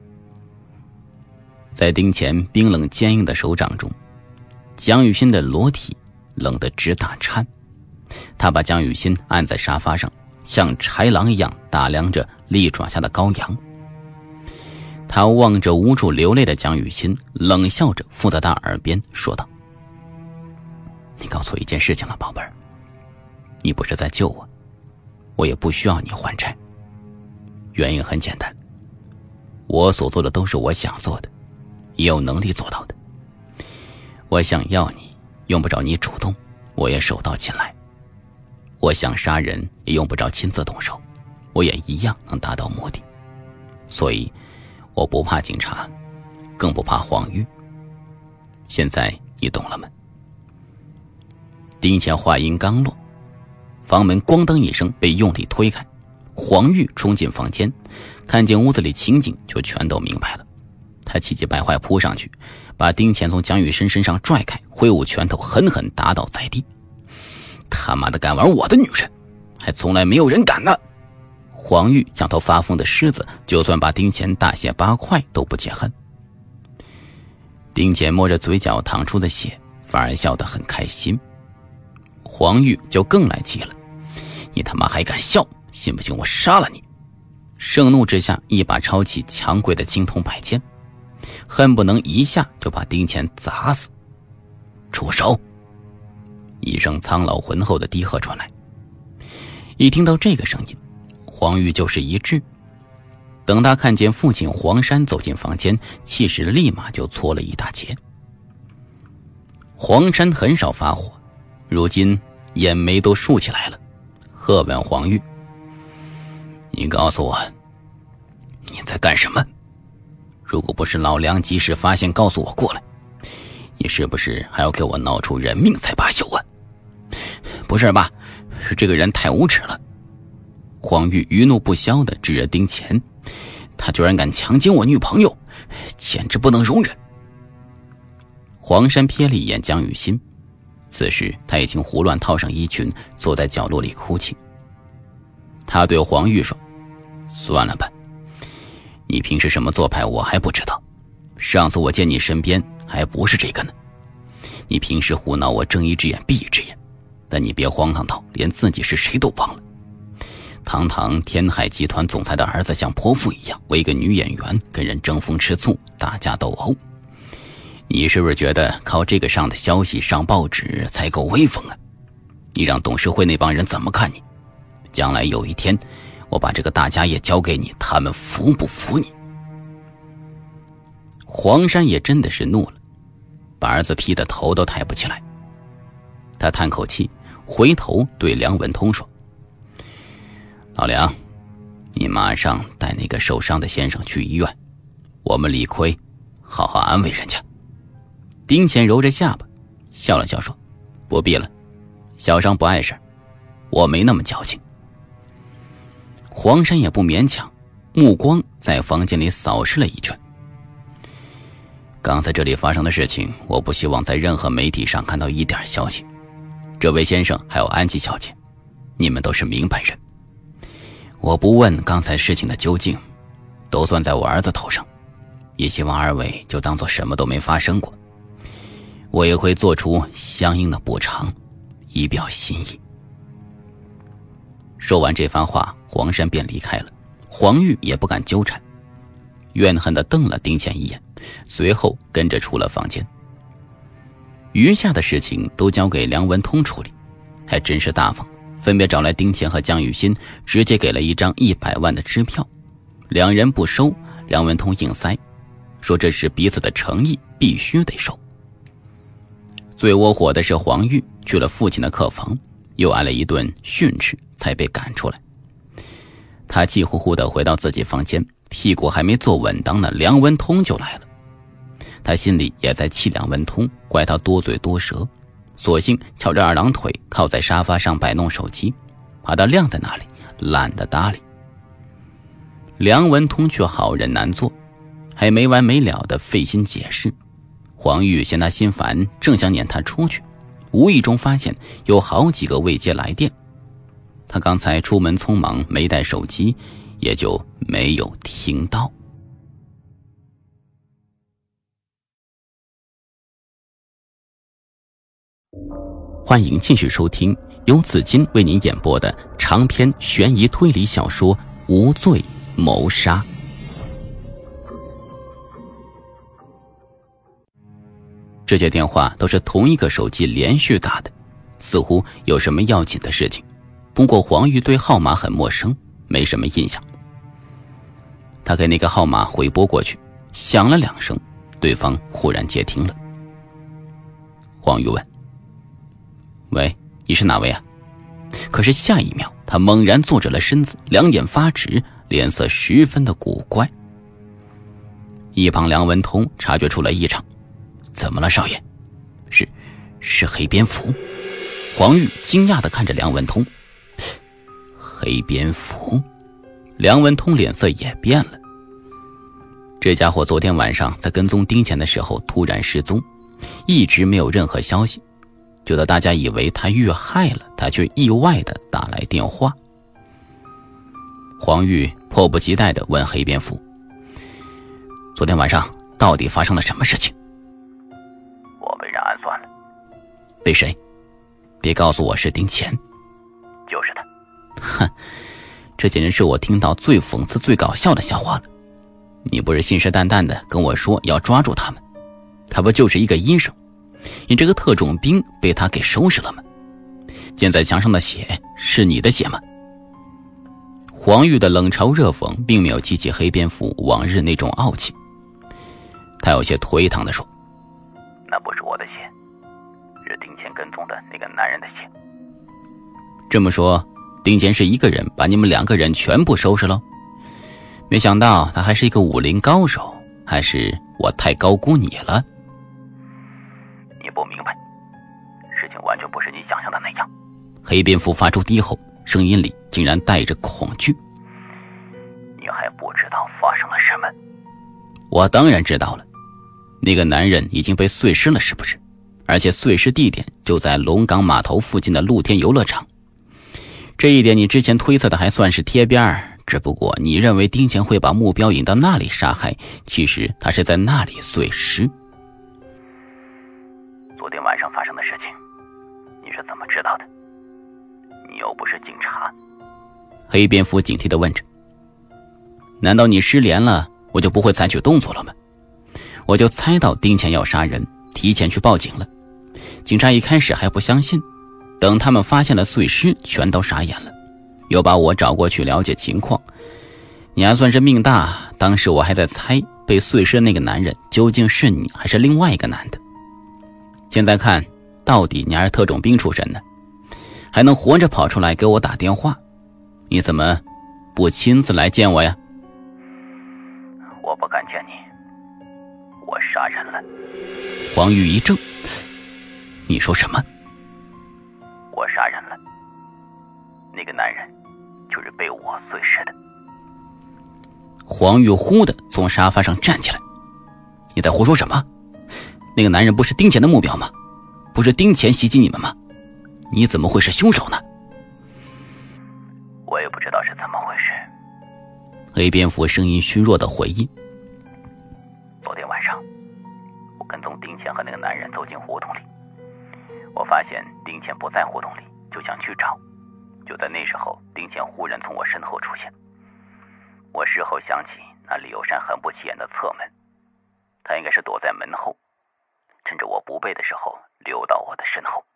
在丁乾冰冷坚硬的手掌中，蒋雨欣的裸体冷得直打颤。他把蒋雨欣按在沙发上，像豺狼一样打量着利爪下的羔羊。他望着无处流泪的蒋雨欣，冷笑着附在他耳边说道：“你搞错一件事情了，宝贝儿。你不是在救我，我也不需要你还债。原因很简单，我所做的都是我想做的，也有能力做到的。我想要你，用不着你主动，我也手到擒来。我想杀人，也用不着亲自动手，我也一样能达到目的。所以我不怕警察，更不怕黄玉。现在你懂了吗？”丁乾话音刚落，房门咣当一声被用力推开，黄玉冲进房间，看见屋子里情景就全都明白了。他气急败坏扑上去，把丁乾从蒋雨欣身上拽开，挥舞拳头狠狠打倒在地。“他妈的敢玩我的女人，还从来没有人敢呢！”黄玉像头发疯的狮子，就算把丁乾大卸八块都不解恨。丁乾摸着嘴角淌出的血，反而笑得很开心。黄玉就更来气了：“你他妈还敢笑？信不信我杀了你？”盛怒之下，一把抄起墙柜的青铜摆件，恨不能一下就把丁乾砸死。“住手！”一声苍老浑厚的低喝传来。一听到这个声音，黄玉就是一滞。等他看见父亲黄山走进房间，气势立马就挫了一大截。黄山很少发火，如今眼眉都竖起来了，喝问黄玉：“你告诉我，你在干什么？如果不是老梁及时发现告诉我过来，你是不是还要给我闹出人命才罢休啊？”“不是吧，是这个人太无耻了。”黄玉余怒不消地指着丁乾：“他居然敢强奸我女朋友，简直不能容忍！”黄山瞥了一眼蒋雨欣，此时他已经胡乱套上衣裙，坐在角落里哭泣。他对黄玉说：“算了吧，你平时什么做派我还不知道，上次我见你身边还不是这个呢。你平时胡闹我睁一只眼闭一只眼，但你别荒唐到连自己是谁都忘了。堂堂天海集团总裁的儿子像泼妇一样为一个女演员跟人争风吃醋打架斗殴，你是不是觉得靠这个上的消息上报纸才够威风啊？你让董事会那帮人怎么看你？将来有一天我把这个大家业交给你，他们服不服你？”黄山也真的是怒了，把儿子劈得头都抬不起来。他叹口气，回头对梁文通说：“老梁，你马上带那个受伤的先生去医院，我们理亏，好好安慰人家。”丁乾揉着下巴笑了笑说：“不必了，小伤不碍事，我没那么矫情。”黄山也不勉强，目光在房间里扫视了一圈。“刚才这里发生的事情，我不希望在任何媒体上看到一点消息。这位先生还有安琪小姐， 你们都是明白人。我不问刚才事情的究竟，都算在我儿子头上，也希望二位就当作什么都没发生过。我也会做出相应的补偿，以表心意。说完这番话，黄山便离开了，黄玉也不敢纠缠，怨恨地瞪了丁乾一眼，随后跟着出了房间。余下的事情都交给梁文通处理，还真是大方，分别找来丁乾和江雨欣，直接给了一张一百万的支票，两人不收，梁文通硬塞，说这是彼此的诚意，必须得收。最窝火的是黄玉去了父亲的客房，又挨了一顿训斥，才被赶出来。他气呼呼地回到自己房间，屁股还没坐稳当呢，梁文通就来了。他心里也在气梁文通，怪他多嘴多舌，索性翘着二郎腿靠在沙发上摆弄手机，把他晾在那里，懒得搭理。梁文通却好人难做，还没完没了地费心解释。黄玉嫌他心烦，正想撵他出去，无意中发现有好几个未接来电，他刚才出门匆忙没带手机，也就没有听到。欢迎继续收听由紫金为您演播的长篇悬疑推理小说《无罪谋杀》。这些电话都是同一个手机连续打的，似乎有什么要紧的事情，不过黄玉对号码很陌生，没什么印象。他给那个号码回拨过去，响了两声，对方忽然接听了。黄玉问：喂，你是哪位啊？可是下一秒他猛然坐直了身子，两眼发直，脸色十分的古怪。一旁梁文通察觉出了异常：怎么了少爷？是是黑蝙蝠。黄玉惊讶地看着梁文通。黑蝙蝠？梁文通脸色也变了。这家伙昨天晚上在跟踪丁乾的时候突然失踪，一直没有任何消息，觉得大家以为他遇害了，他却意外地打来电话。黄玉迫不及待地问黑蝙蝠：昨天晚上到底发生了什么事情？ 我被人暗算了。 被谁？别告诉我是丁乾。 就是他。 哼，这简直是我听到最讽刺最搞笑的笑话了。你不是信誓旦旦的跟我说要抓住他们，他不就是一个医生，你这个特种兵被他给收拾了吗？溅在墙上的血是你的血吗？黄玉的冷嘲热讽并没有激起黑蝙蝠往日那种傲气，他有些颓唐地说： 那不是我的血，是丁乾跟踪的那个男人的血。 这么说，丁乾是一个人把你们两个人全部收拾了？没想到他还是一个武林高手，还是我太高估你了？ 你不明白，事情完全不是你想象的那样。 黑蝙蝠发出低吼，声音里竟然带着恐惧。 你还不知道发生了什么？ 我当然知道了，那个男人已经被碎尸了，是不是？而且碎尸地点就在龙岗码头附近的露天游乐场。这一点你之前推测的还算是贴边儿，只不过你认为丁乾会把目标引到那里杀害，其实他是在那里碎尸。 昨天晚上发生的事情，你是怎么知道的？你又不是警察。 黑蝙蝠警惕地问着。难道你失联了，我就不会采取动作了吗？我就猜到丁乾要杀人，提前去报警了。警察一开始还不相信，等他们发现了碎尸，全都傻眼了，又把我找过去了解情况。你还算是命大，当时我还在猜被碎尸的那个男人究竟是你还是另外一个男的。现在看，到底你还是特种兵出身呢，还能活着跑出来给我打电话，你怎么不亲自来见我呀？ 我不敢见你，我杀人了。 黄玉一怔，你说什么？ 我杀人了，那个男人就是被我碎尸的。 黄玉忽地从沙发上站起来，你在胡说什么？那个男人不是丁乾的目标吗？不是丁乾袭击你们吗？你怎么会是凶手呢？ 黑蝙蝠声音虚弱的回应： 昨天晚上我跟踪丁乾和那个男人走进胡同里，我发现丁乾不在胡同里，就想去找。就在那时候，丁乾忽然从我身后出现。我事后想起那李友善很不起眼的侧门，他应该是躲在门后，趁着我不备的时候溜到我的身后。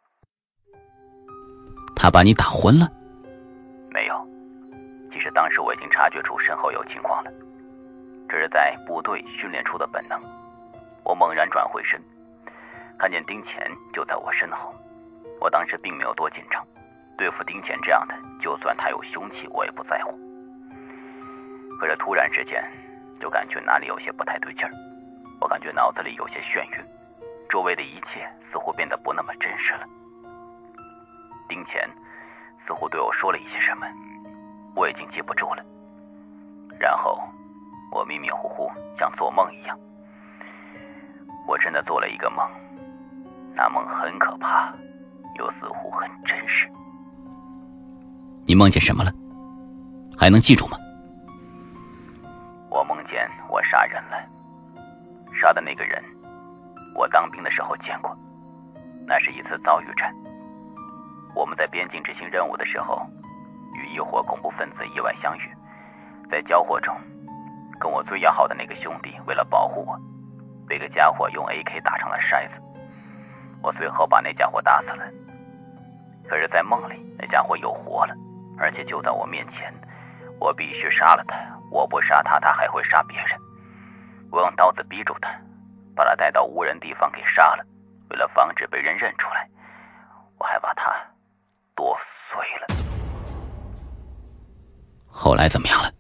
他把你打昏了？ 没有，其实当时我已经察觉出身后有情况了，这是在部队训练出的本能。我猛然转回身，看见丁乾就在我身后。我当时并没有多紧张，对付丁乾这样的，就算他有凶器我也不在乎。可是突然之间就感觉哪里有些不太对劲儿，我感觉脑子里有些眩晕，周围的一切似乎变得不那么真实了。丁乾似乎对我说了一些什么，我已经记不住了。然后我迷迷糊糊像做梦一样，我真的做了一个梦，那梦很可怕，又似乎很真实。 你梦见什么了？还能记住吗？ 我梦见我杀人了，杀的那个人我当兵的时候见过，那是一次遭遇战。我们在边境执行任务的时候，与一伙恐怖分子意外相遇，在交火中，跟我最要好的那个兄弟为了保护我，被个家伙用 A K 打成了筛子。我随后把那家伙打死了。可是在梦里，那家伙又活了，而且就在我面前，我必须杀了他，我不杀他，他还会杀别人。我用刀子逼住他，把他带到无人地方给杀了。为了防止被人认出来，我还把他剁碎了。 后来怎么样了？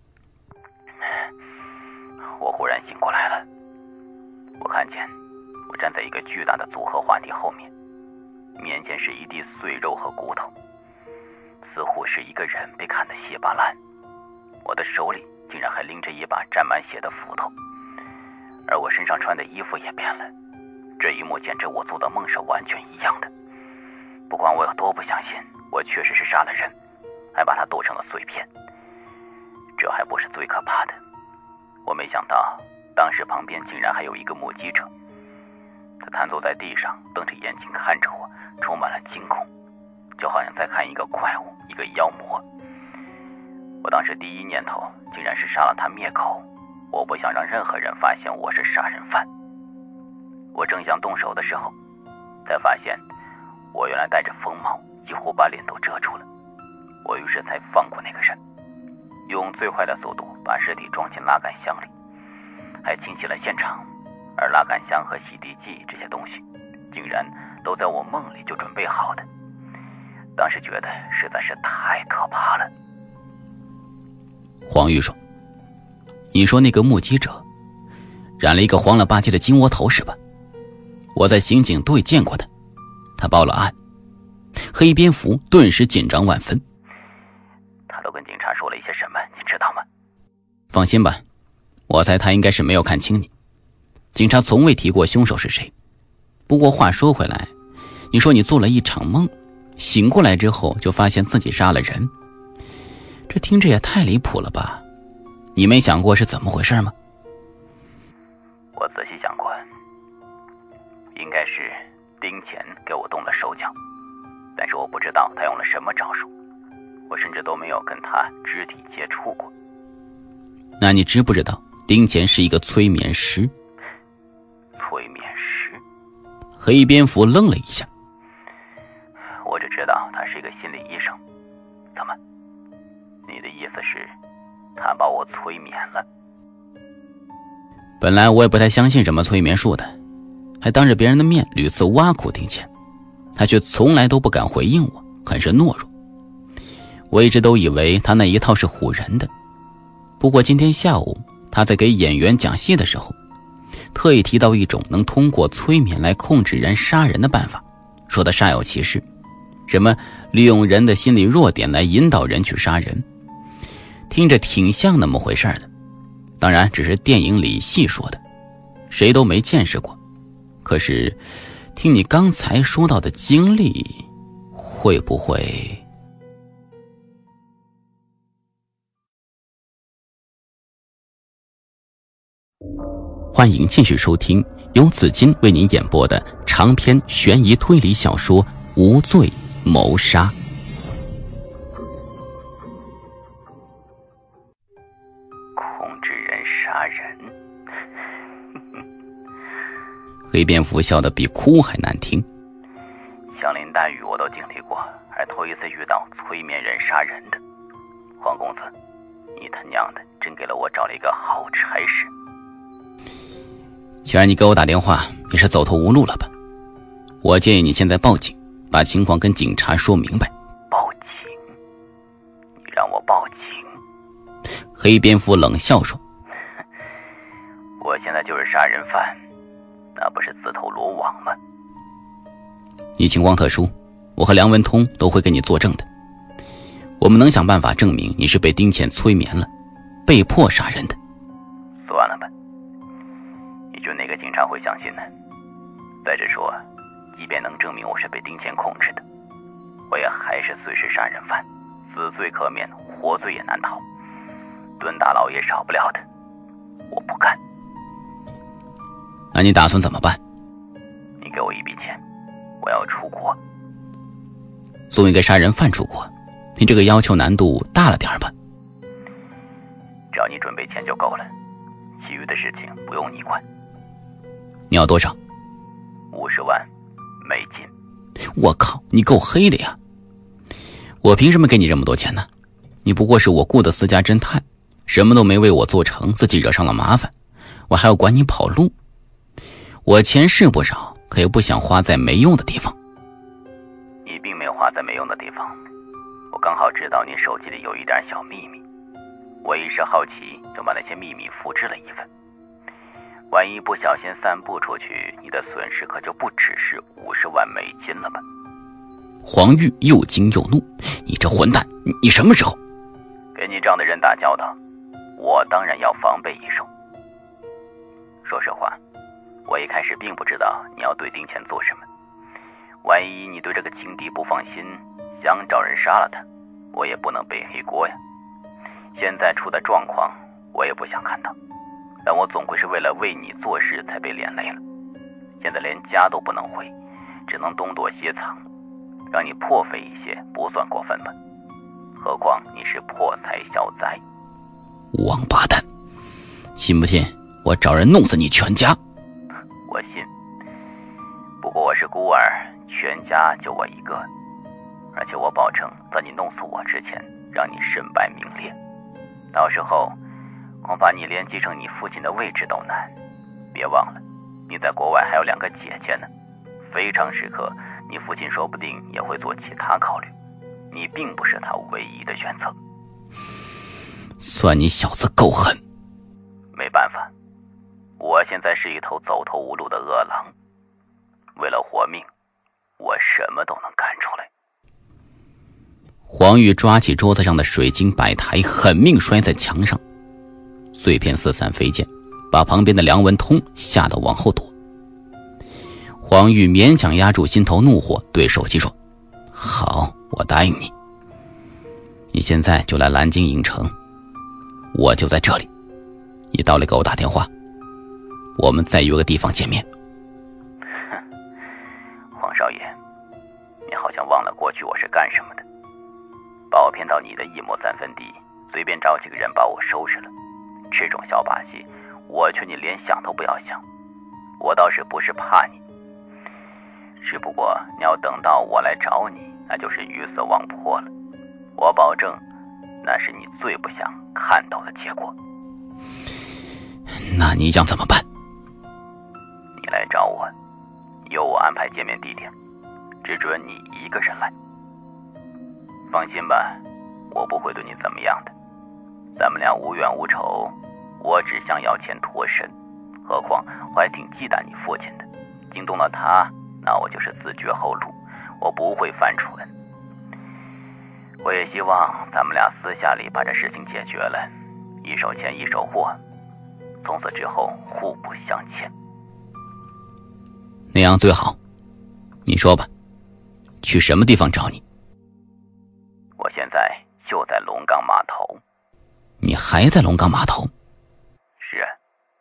我忽然醒过来了，我看见我站在一个巨大的组合话题后面，面前是一地碎肉和骨头，似乎是一个人被砍得稀巴烂。我的手里竟然还拎着一把沾满血的斧头，而我身上穿的衣服也变了。这一幕简直我做的梦是完全一样的。不管我有多不相信，我确实是杀了人，还把他剁成了碎片。这还不是最可怕的，我没想到当时旁边竟然还有一个目击者，他瘫坐在地上，瞪着眼睛看着我，充满了惊恐，就好像在看一个怪物，一个妖魔。我当时第一念头竟然是杀了他灭口，我不想让任何人发现我是杀人犯。我正想动手的时候，才发现我原来戴着风帽，几乎把脸都遮住了。我于是才放过那个人，用最快的速度把尸体装进拉杆箱里，还清洗了现场。而拉杆箱和洗涤剂这些东西竟然都在我梦里就准备好的，当时觉得实在是太可怕了。 黄玉说：你说那个目击者染了一个黄了吧唧的金窝头是吧？我在刑警队见过他，他报了案。黑蝙蝠顿时紧张万分。 他都跟警察说了一些什么，你知道吗？ 放心吧，我猜他应该是没有看清你。警察从未提过凶手是谁。不过话说回来，你说你做了一场梦，醒过来之后就发现自己杀了人，这听着也太离谱了吧？你没想过是怎么回事吗？ 我仔细想过，应该是丁乾给我动了手脚，但是我不知道他用了什么招数，我甚至都没有跟他肢体接触过。 那你知不知道丁乾是一个催眠师？ 催眠师？ 黑蝙蝠愣了一下。 我只知道他是一个心理医生。怎么？你的意思是他把我催眠了？ 本来我也不太相信什么催眠术的，还当着别人的面屡次挖苦丁乾，他却从来都不敢回应我，很是懦弱。我一直都以为他那一套是唬人的，不过今天下午他在给演员讲戏的时候，特意提到一种能通过催眠来控制人杀人的办法，说的煞有其事，什么利用人的心理弱点来引导人去杀人，听着挺像那么回事的。当然只是电影里戏说的，谁都没见识过。可是听你刚才说到的经历，会不会欢迎继续收听由紫金为您演播的长篇悬疑推理小说《无罪谋杀》。 控制人杀人， 黑蝙蝠笑得比哭还难听。 枪林弹雨我都经历过，还头一次遇到催眠人杀人的。黄公子，你他娘的真给了我找了一个好差事。 既然你给我打电话也是走投无路了吧，我建议你现在报警，把情况跟警察说明白。 报警？你让我报警？ 黑蝙蝠冷笑说， 我现在就是杀人犯，那不是自投罗网吗？ 你情况特殊，我和梁文通都会给你作证的。我们能想办法证明你是被丁倩催眠了，被迫杀人的。 算了吧，你觉得哪个警察会相信呢？再者说，即便能证明我是被丁倩控制的，我也还是碎尸杀人犯，死罪可免，活罪也难逃，蹲大牢也少不了的。我不干。 那你打算怎么办？ 你给我一笔钱，我要出国。 送一个杀人犯出国，你这个要求难度大了点吧？ 只要你准备钱就够了，其余的事情不用你管。 你要多少？ 五十万美金。 我靠，你够黑的呀！我凭什么给你这么多钱呢？你不过是我雇的私家侦探，什么都没为我做成，自己惹上了麻烦，我还要管你跑路。我钱是不少，可也不想花在没用的地方。 你并没有花在没用的地方，我刚好知道你手机里有一点小秘密，我一时好奇就把那些秘密复制了一份。万一不小心散布出去，你的损失可就不只是五十万美金了吧？ 黄玉又惊又怒，你这混蛋，你你什么时候？ 跟你这样的人打交道，我当然要防备一手。说实话，我一开始并不知道你要对丁倩做什么，万一你对这个情敌不放心，想找人杀了他，我也不能背黑锅呀。现在出的状况我也不想看到，但我总归是为了为你做事才被连累了。现在连家都不能回，只能东躲西藏，让你破费一些不算过分吧？何况你是破财消灾。 王八蛋，信不信我找人弄死你全家？ 我信，不过我是孤儿，全家就我一个，而且我保证在你弄死我之前让你身败名裂，到时候恐怕你连继承你父亲的位置都难。别忘了，你在国外还有两个姐姐呢，非常时刻你父亲说不定也会做其他考虑，你并不是他唯一的选择。 算你小子够狠。 没办法，我现在是一头走投无路的饿狼，为了活命，我什么都能干出来。 黄玉抓起桌子上的水晶摆台，狠命摔在墙上，碎片四散飞溅，把旁边的梁文通吓得往后躲。黄玉勉强压住心头怒火，对手机说：好，我答应你，你现在就来蓝鲸影城，我就在这里，你到了给我打电话，我们再约个地方见面。 黄少爷，你好像忘了过去我是干什么的，把我骗到你的一亩三分地，随便找几个人把我收拾了，这种小把戏我劝你连想都不要想。我倒是不是怕你，只不过你要等到我来找你，那就是鱼死网破了。我保证那是你最不想看到的结果。 那你想怎么办？ 你来找我，由我安排见面地点，只准你一个人来。放心吧，我不会对你怎么样的，咱们俩无冤无仇，我只想要钱脱身，何况我还挺忌惮你父亲的，惊动了他，那我就是自绝后路，我不会犯蠢。我也希望咱们俩私下里把这事情解决了，一手钱一手货，从此之后互不相欠。 那样最好。你说吧，去什么地方找你？ 我现在就在龙岗码头。 你还在龙岗码头？ 是啊，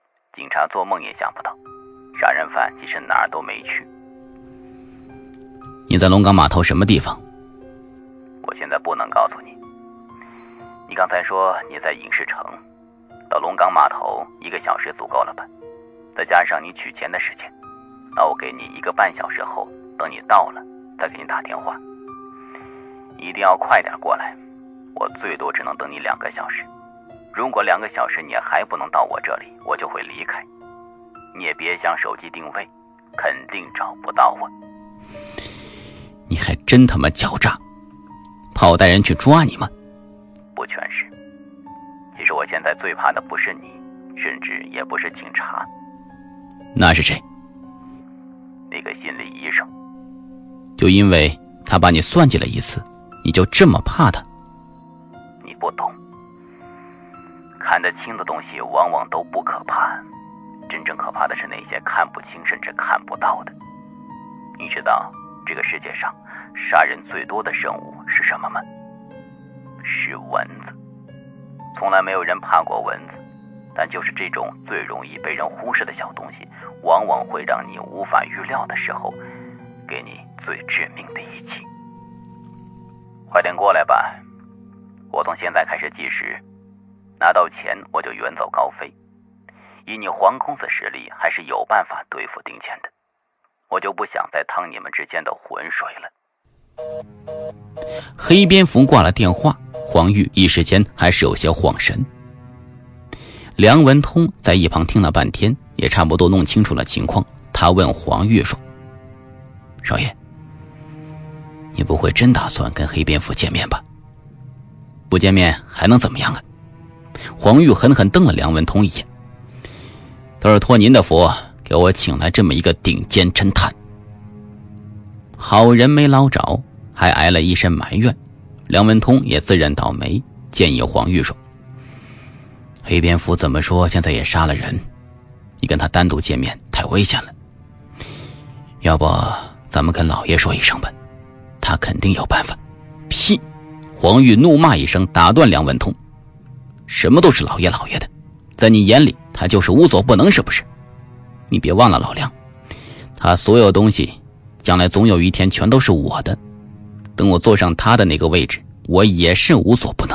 察做梦也想不到，杀人犯其实哪儿都没去。 你在龙岗码头什么地方？ 我现在不能告诉你。你刚才说你在影视城，到龙岗码头一个小时足够了吧？再加上你取钱的时间，那我给你一个半小时后，等你到了再给你打电话。你一定要快点过来，我最多只能等你两个小时。如果两个小时你还不能到我这里，我就会离开。你也别想手机定位，肯定找不到我。 你还真他妈狡诈，怕我带人去抓你吗？ 不全是。其实我现在最怕的不是你，甚至也不是警察。 那是谁？ 那个心理医生。 就因为他把你算计了一次，你就这么怕他？ 你不懂。看得清的东西往往都不可怕，真正可怕的是那些看不清甚至看不到的。你知道这个世界上杀人最多的生物是什么吗？是蚊子。从来没有人怕过蚊子，但就是这种最容易被人忽视的小东西，往往会让你无法预料的时候给你最致命的一击。快点过来吧，我从现在开始计时，拿到钱我就远走高飞。以你黄公子实力，还是有办法对付丁乾的。我就不想再趟你们之间的浑水了。 黑蝙蝠挂了电话，黄玉一时间还是有些恍神。梁文通在一旁听了半天，也差不多弄清楚了情况。他问黄玉说：少爷，你不会真打算跟黑蝙蝠见面吧？不见面还能怎么样啊？黄玉狠狠瞪了梁文通一眼。都是托您的福，给我请来这么一个顶尖侦探。好人没捞着，还挨了一身埋怨。梁文通也自认倒霉，建议黄玉说：黑蝙蝠怎么说现在也杀了人，你跟他单独见面太危险了，要不咱们跟老爷说一声吧，他肯定有办法。屁！黄玉怒骂一声，打断梁文通：什么都是老爷老爷的，在你眼里他就是无所不能是不是？你别忘了老梁，他所有东西将来总有一天全都是我的，等我坐上他的那个位置，我也是无所不能。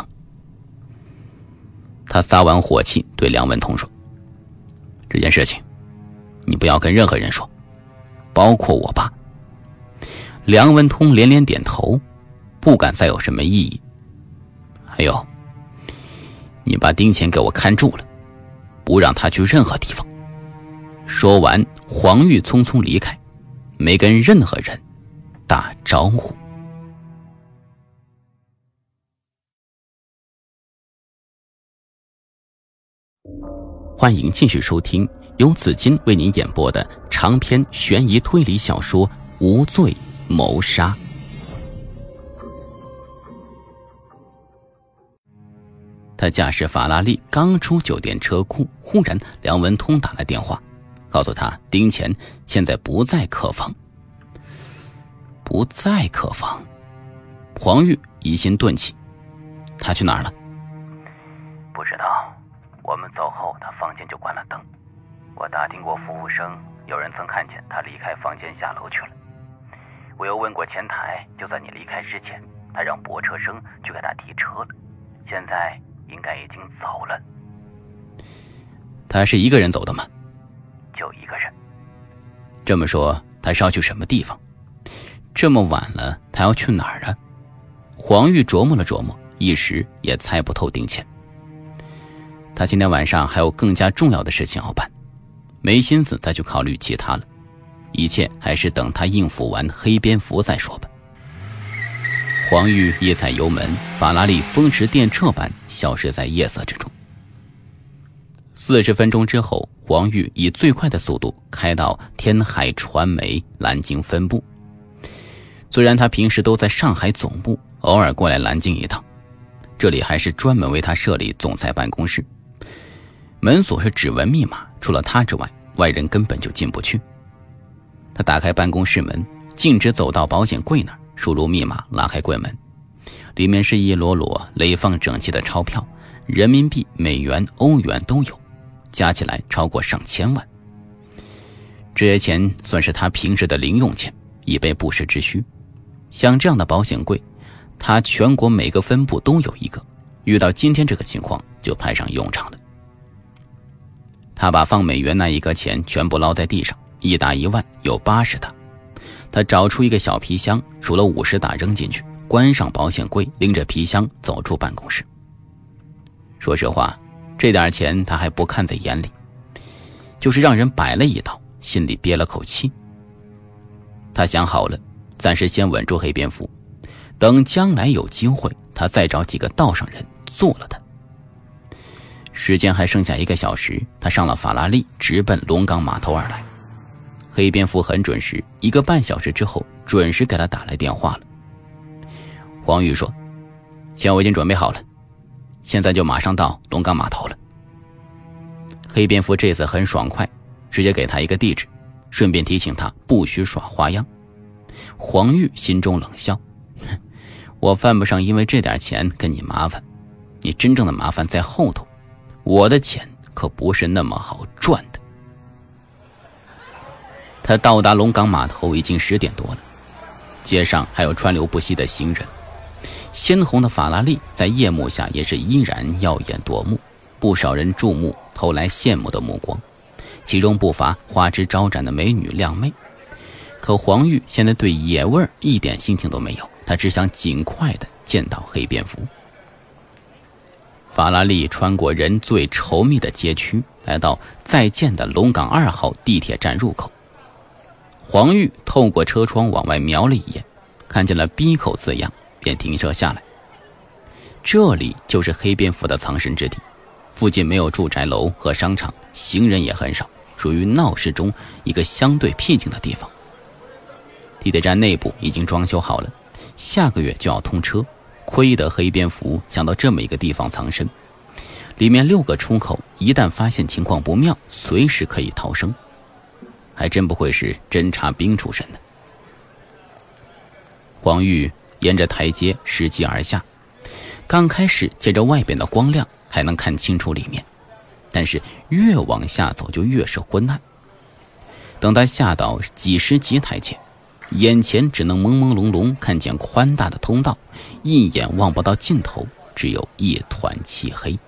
他撒完火气对梁文通说：这件事情你不要跟任何人说，包括我爸。梁文通连连点头，不敢再有什么异议。还有，你把丁乾给我看住了，不让他去任何地方。说完，黄玉匆匆离开，没跟任何人打招呼。欢迎继续收听由紫金为您演播的长篇悬疑推理小说《无罪谋杀》。他驾驶法拉利刚出酒店车库，忽然梁文通打来电话，告诉他丁乾现在不在客房。不在客房？黄玉疑心顿起，他去哪儿了？ 不知道，我们走后他房间就关了灯。我打听过服务生，有人曾看见他离开房间下楼去了。我又问过前台，就在你离开之前，他让泊车生去给他提车了，现在应该已经走了。 他是一个人走的吗？ 就一个人。 这么说他是要去什么地方？这么晚了他要去哪儿啊？黄玉琢磨了琢磨，一时也猜不透丁乾。他今天晚上还有更加重要的事情要办，没心思再去考虑其他了，一切还是等他应付完黑蝙蝠再说吧。黄玉一踩油门，法拉利风驰电掣般消失在夜色之中。四十分钟之后，黄玉以最快的速度开到天海传媒南京分部。虽然他平时都在上海总部，偶尔过来南京一趟，这里还是专门为他设立总裁办公室。门锁是指纹密码，除了他之外，外人根本就进不去。他打开办公室门，径直走到保险柜那儿，输入密码，拉开柜门。里面是一摞摞垒放整齐的钞票，人民币、美元、欧元都有， 加起来超过上千万。这些钱算是他平时的零用钱，以备不时之需。像这样的保险柜，他全国每个分部都有一个，遇到今天这个情况就派上用场了。他把放美元那一个钱全部捞在地上，一打一万有八十打。他找出一个小皮箱，数了五十打扔进去，关上保险柜，拎着皮箱走出办公室。说实话，这点钱他还不看在眼里，就是让人摆了一道，心里憋了口气。他想好了，暂时先稳住黑蝙蝠，等将来有机会，他再找几个道上人做了他。时间还剩下一个小时，他上了法拉利，直奔龙岗码头而来。黑蝙蝠很准时，一个半小时之后准时给他打来电话了。黄玉说：钱我已经准备好了，现在就马上到龙岗码头了。黑蝙蝠这次很爽快，直接给他一个地址，顺便提醒他不许耍花样。黄玉心中冷笑，我犯不上因为这点钱跟你麻烦，你真正的麻烦在后头，我的钱可不是那么好赚的。他到达龙岗码头已经十点多了，街上还有川流不息的行人，鲜红的法拉利在夜幕下也是依然耀眼夺目，不少人注目，投来羡慕的目光，其中不乏花枝招展的美女靓妹。可黄玉现在对野味一点心情都没有，他只想尽快的见到黑蝙蝠。法拉利穿过人最稠密的街区，来到在建的龙岗二号地铁站入口。黄玉透过车窗往外瞄了一眼，看见了 B 口字样，便停车下来。这里就是黑蝙蝠的藏身之地，附近没有住宅楼和商场，行人也很少，属于闹市中一个相对僻静的地方。地铁站内部已经装修好了，下个月就要通车，亏得黑蝙蝠想到这么一个地方藏身，里面六个出口，一旦发现情况不妙，随时可以逃生。还真不会是侦察兵出身的。黄玉沿着台阶拾级而下，刚开始借着外边的光亮还能看清楚里面，但是越往下走就越是昏暗。等他下到几十级台阶，眼前只能朦朦胧胧看见宽大的通道，一眼望不到尽头，只有一团漆黑。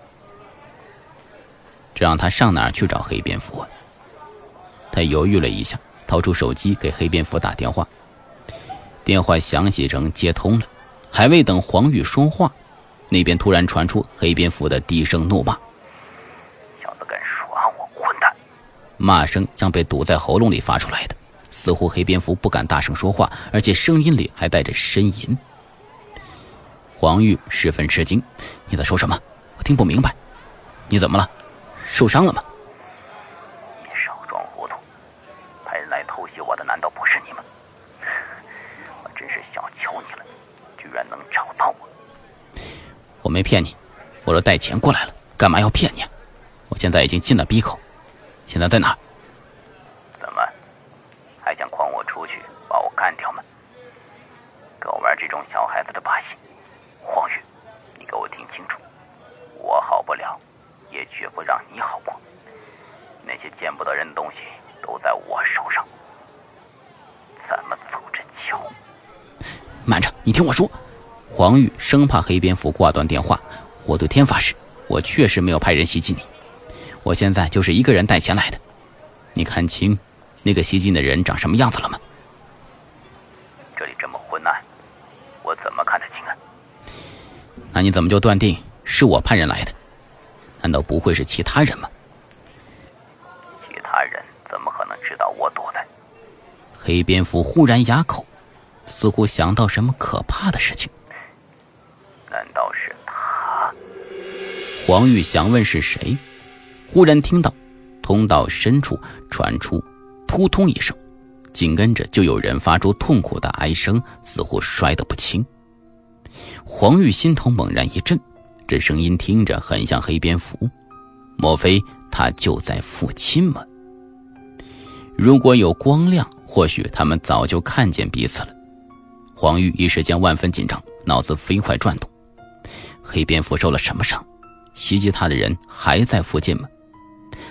这让他上哪儿去找黑蝙蝠啊？他犹豫了一下，掏出手机给黑蝙蝠打电话。电话响几声接通了，还未等黄玉说话，那边突然传出黑蝙蝠的低声怒骂： 小子敢耍我，混蛋！ 骂声像被堵在喉咙里发出来的，似乎黑蝙蝠不敢大声说话，而且声音里还带着呻吟。黄玉十分吃惊：你在说什么？我听不明白。你怎么了？受伤了吗？ 你少装糊涂，派人来偷袭我的难道不是你吗？我真是小瞧你了，居然能找到我。 我没骗你，我都带钱过来了，干嘛要骗你啊？我现在已经进了 B 口，现在在哪儿？ 怎么还想诓我出去把我干掉吗？跟我玩这种小孩子的把戏。黄玉，你给我听清楚，我好不了，也绝不让你好过。那些见不得人的东西都在我手上，咱们走着瞧。 慢着，你听我说。黄玉生怕黑蝙蝠挂断电话，我对天发誓，我确实没有派人袭击你，我现在就是一个人带钱来的。你看清那个袭击的人长什么样子了吗？ 这里这么昏暗，我怎么看得清啊？ 那你怎么就断定是我派人来的？难道不会是其他人吗？ 其他人怎么可能知道我躲在？ 黑蝙蝠忽然哑口，似乎想到什么可怕的事情。 难道是他？ 黄玉想问是谁，忽然听到通道深处传出扑通一声，紧跟着就有人发出痛苦的哀声，似乎摔得不轻。黄玉心头猛然一震，这声音听着很像黑蝙蝠，莫非他就在附近吗？如果有光亮，或许他们早就看见彼此了。黄玉一时间万分紧张，脑子飞快转动。黑蝙蝠受了什么伤？袭击他的人还在附近吗？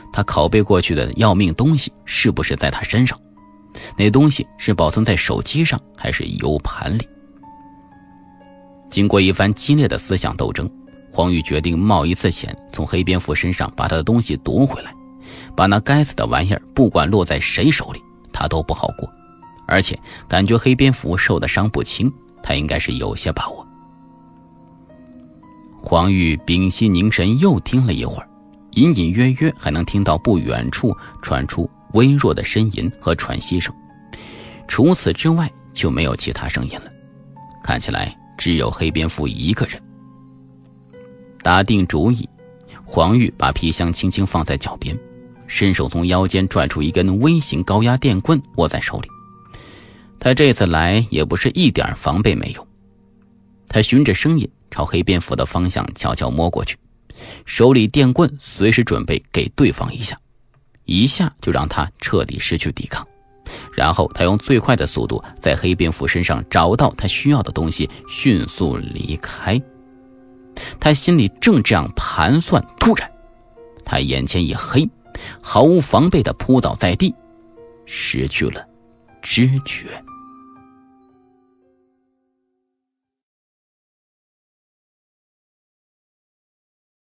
他拷贝过去的要命东西是不是在他身上？那东西是保存在手机上还是 U 盘里？经过一番激烈的思想斗争，黄玉决定冒一次险，从黑蝙蝠身上把他的东西夺回来，把那该死的玩意儿不管落在谁手里，他都不好过。而且感觉黑蝙蝠受的伤不轻，他应该是有些把握。黄玉屏息凝神，又听了一会儿，隐隐约约还能听到不远处传出微弱的呻吟和喘息声，除此之外就没有其他声音了。看起来只有黑蝙蝠一个人。打定主意，黄玉把皮箱轻轻放在脚边，伸手从腰间拽出一根微型高压电棍，握在手里。他这次来也不是一点防备没有，他循着声音朝黑蝙蝠的方向悄悄摸过去，手里电棍随时准备给对方一下，一下就让他彻底失去抵抗。然后他用最快的速度在黑蝙蝠身上找到他需要的东西，迅速离开。他心里正这样盘算，突然他眼前一黑，毫无防备地扑倒在地，失去了知觉。